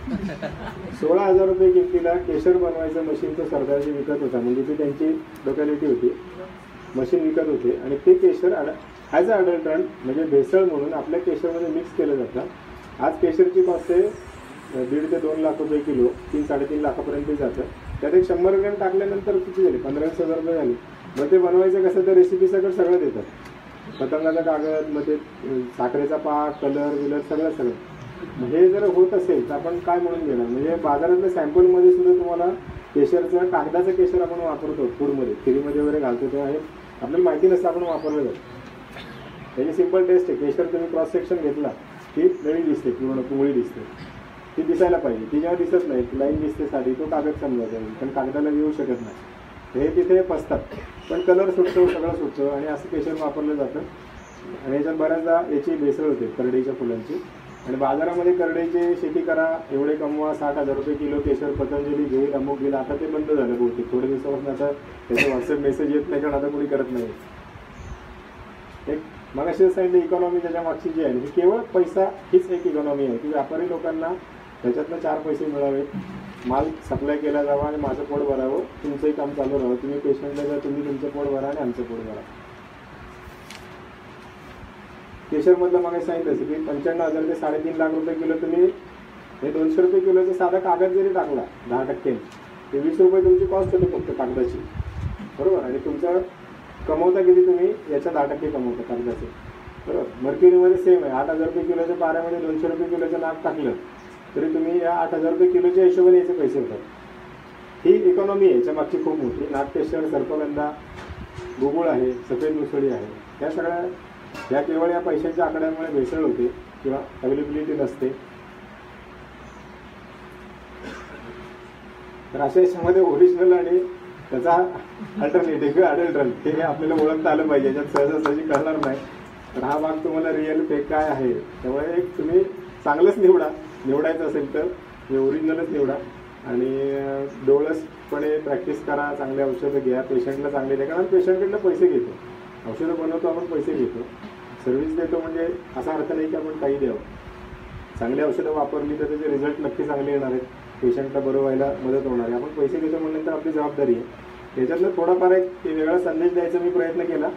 16,000 रुपये किमतीला केशर बनवायचं मशीन तो सरदारजी विकत होता, म्हणजे ती त्यांची लोकॅलिटी होती, मशीन विकत होते. आणि ते केशर ॲज अ अडल्टरंट म्हणजे भेसळ म्हणून आपल्या केशरमध्ये मिक्स केलं जातं. आज केशरची कॉस्ट आहे 1.5 ते 2 लाख रुपये किलो, 3-3.5 लाखापर्यंत जातं. त्यात एक 100 ग्रॅम टाकल्यानंतर किती झाले, 15,000 रुपये झाले. मग ते बनवायचं कसं, तर रेसिपी सगळं देतात, पतंगाचा कागद, मग ते साखरेचा पाक, कलर सगळं. हे जर होत असेल तर आपण काय म्हणून घेणार. म्हणजे बाजारातल्या सॅम्पलमध्ये सुद्धा तुम्हाला केशरचं, कागदाचं केशर आपण वापरतो फूडमध्ये, खिरीमध्ये वगैरे घालतो, तेव्हा हे आपल्याला माहिती नसतं आपण वापरलं जातं. त्याची सिम्पल टेस्ट आहे. केशर तुम्ही क्रॉस सेक्शन घेतला की नळी दिसते, पूर्ण कुंगळी दिसते, ती दिसायला पाहिजे. ती जेव्हा दिसत नाही, लाईन दिसते साधी, तो कागद समजायचा, पण कागदाला येऊ शकत नाही. हे तिथे फसतात, पण कलर सुटतो, सगळं सुटतं आणि असं केशर वापरलं जातं. आणि याच्यात बऱ्याचदा याची भेसळ होते करडईच्या फुलांची. आणि बाजारामध्ये करडईची शेती करा, एवढे कमवा, 60,000 रुपये किलो केशर पतंजली घेईल, अमुक घेईल, आता ते बंद झालं बहुतेक. थोड्या दिवसापासून आता त्याचे व्हॉट्सअप मेसेज येत नाही, कारण आता कोणी करत नाही. एक मग अशी सांगितलं इकॉनॉमी त्याच्या मागची जी आहे ही केवळ पैसा हीच एक इकॉनॉमी आहे की व्यापारी लोकांना त्याच्यातनं 4 पैसे मिळावेत, माल सप्लाय केला जावा आणि माझं पोट भरावं, तुमचंही काम चालू राहावं. तुम्ही पेशंटला जा, तुम्ही तुमचं पोट भरा आणि आमचं पोट भरा. केशरमधलं मग सांगितलं असं की 95,000 ते 3.5 लाख रुपये किलो तुम्ही हे 200 रुपये किलोचा साधा कागद जरी टाकला 10% ते 20 रुपये तुमची कॉस्ट होते फक्त कागदाची, बरोबर. आणि तुमचं कमवता किती तुम्ही याच्या 10% कमवता कागदाचे, बरोबर. मर्क्युरीमध्ये सेम आहे. 8,000 रुपये किलोच्या पाऱ्यामध्ये 200 रुपये किलोचं नाक टाकलं तरी तुम्ही या 8,000 रुपये किलोच्या हिशोबाने याचे पैसे होतात. ही इकॉनॉमी आहे याच्या मागची खूप मोठी. नागकेशर, सर्पगंधा, गुगुळ आहे, सफेद मुसळी आहे, या सगळ्या या केवळ या पैशांच्या आकड्यांमुळे भेसळ होते किंवा अवेलेबिलिटी नसते. तर अशा याच्यामध्ये ओरिजिनल आणि त्याचा अल्टरनेटिव्ह अडल्ट्रन हे आपल्याला ओळखता आलं पाहिजे. याच्यात सहजासहजी कळणार नाही. तर हा भाग तुम्हाला रिअल फेक काय आहे, त्यामुळे एक तुम्ही चांगलंच निवडायचं असेल तर ओरिजिनलच निवडा आणि डोळसपणे प्रॅक्टिस करा. चांगले औषधं घ्या, पेशंटला चांगले द्या, कारण पेशंटकडनं पैसे घेतो. औषधं बनवतो आपण, पैसे घेतो, सर्व्हिस देतो, म्हणजे असा अर्थ नाही की आपण काही द्यावं. चांगली औषधं वापरली तर त्याचे रिझल्ट नक्की चांगले येणार आहेत, पेशंटला बरं व्हायला मदत होणार आहे. आपण पैसे घेतो म्हणल्यानंतर आपली जबाबदारी आहे. त्याच्यातनं थोडाफार एक वेगळा संदेश द्यायचा मी प्रयत्न केला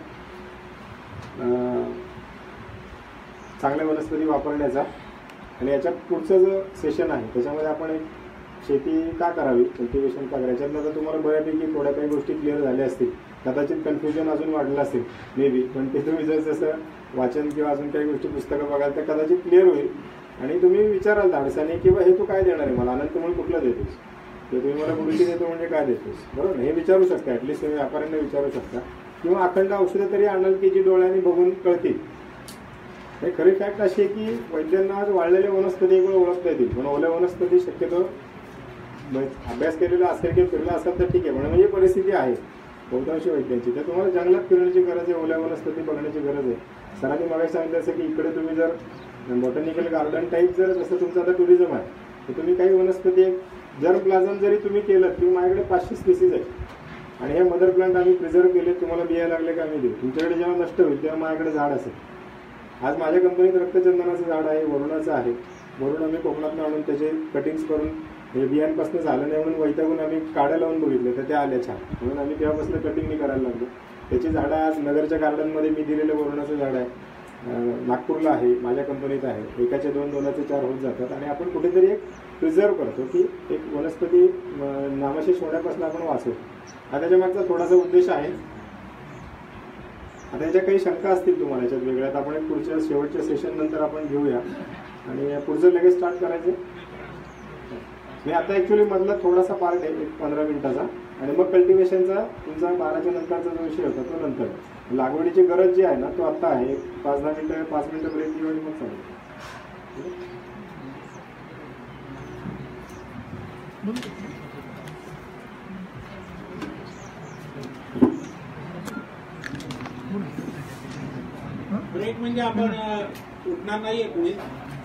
चांगल्या वनस्पती वापरण्याचा. आणि याच्यात पुढचं जो सेशन आहे त्याच्यामध्ये आपण एक शेती का करावी, कल्टिवेशन का करायचं, याच्यातनं तुम्हाला बऱ्यापैकी थोड्या काही गोष्टी क्लिअर झाल्या असतील. कदाचित कन्फ्युजन अजून वाढलं असेल मे बी, पण ते तुम्ही जसं वाचन किंवा अजून काही गोष्टी पुस्तकं बघाल तर कदाचित क्लिअर होईल. आणि तुम्ही विचाराल धाडसाने की बा हे तू काय देणार आहे मला, अनंत म्हणून कुठलं देतोस, तर तुम्ही मला गुरुजी देतो म्हणजे काय देतोस, बरोबर. हे विचारू शकता, ॲटलिस्ट तुम्ही व्यापाऱ्यांना विचारू शकता. किंवा अखंड औषधं तरी आणाल की जी डोळ्यांनी बघून कळतील. हे खरी फॅक्ट अशी आहे की वैद्यांना आज वाळलेल्या वनस्पती एक वेळ ओळखता येतील, पण ओल्या वनस्पती शक्यतो अभ्यास केलेला असेल किंवा फिरला असेल तर ठीक आहे, म्हणजे परिस्थिती आहे बहुतांशी वैद्यांची. तर तुम्हाला जंगलात फिरण्याची गरज आहे, ओल्या वनस्पती बघण्याची गरज आहे. सरांनी मगाशी सांगितलं असं की इकडे तुम्ही जर बॉटॅनिकल गार्डन टाईप जर जसं तुमचं आता टुरिझम आहे तर तुम्ही काही वनस्पती जर प्लाझम जरी तुम्ही केलं किंवा माझ्याकडे 500 स्पीसीज आहेत आणि हे मदर प्लांट आम्ही प्रिझर्व केले, तुम्हाला बिया लागले का आम्ही देऊ. तुमच्याकडे जेव्हा नष्ट होईल तेव्हा माझ्याकडे झाड असेल. आज माझ्या कंपनीत रक्तचंदनाचं झाड आहे, वरुणाचं आहे. वरुण आम्ही कोकणातून आणून त्याचे कटिंग्स करून हे बियांपासून झालं नाही म्हणून वैतागून आम्ही काड्या लावून बघितले तर त्या आल्या छान, म्हणून आम्ही तेव्हापासून कटिंग नाही करायला लागलो. त्याची झाडं आज नगरच्या गार्डनमध्ये मी दिलेलं वरुणाचं झाड आहे, नागपूरला आहे, माझ्या कंपनीत आहे. एकाचे 2, 2चे 4 होत जातात. आणि आपण कुठेतरी एक प्रिझर्व करतो की एक वनस्पती नामशेष होण्यापासून आपण वाचवतो. हा त्याच्या मागचा थोडासा उद्देश आहे. आता याच्या काही शंका असतील तुम्हाला याच्यात वेगळ्यात, आपण एक पुढच्या शेवटच्या सेशन नंतर आपण घेऊया आणि पुढचं लगेच स्टार्ट करायचं. मी आता ॲक्च्युली मधला थोडासा पार्ट आहे 15 मिनिटाचा, आणि मग कल्टिवेशनचा तुमचा 12च्या नंतरचा जो विषय होता तो नंतर. लागवडीची गरज जी आहे ना तो आत्ता आहे. 5 मिनिटं ब्रेक घेऊन मग सांगू. ब्रेक म्हणजे आपण उठणार नाहीये कुणी.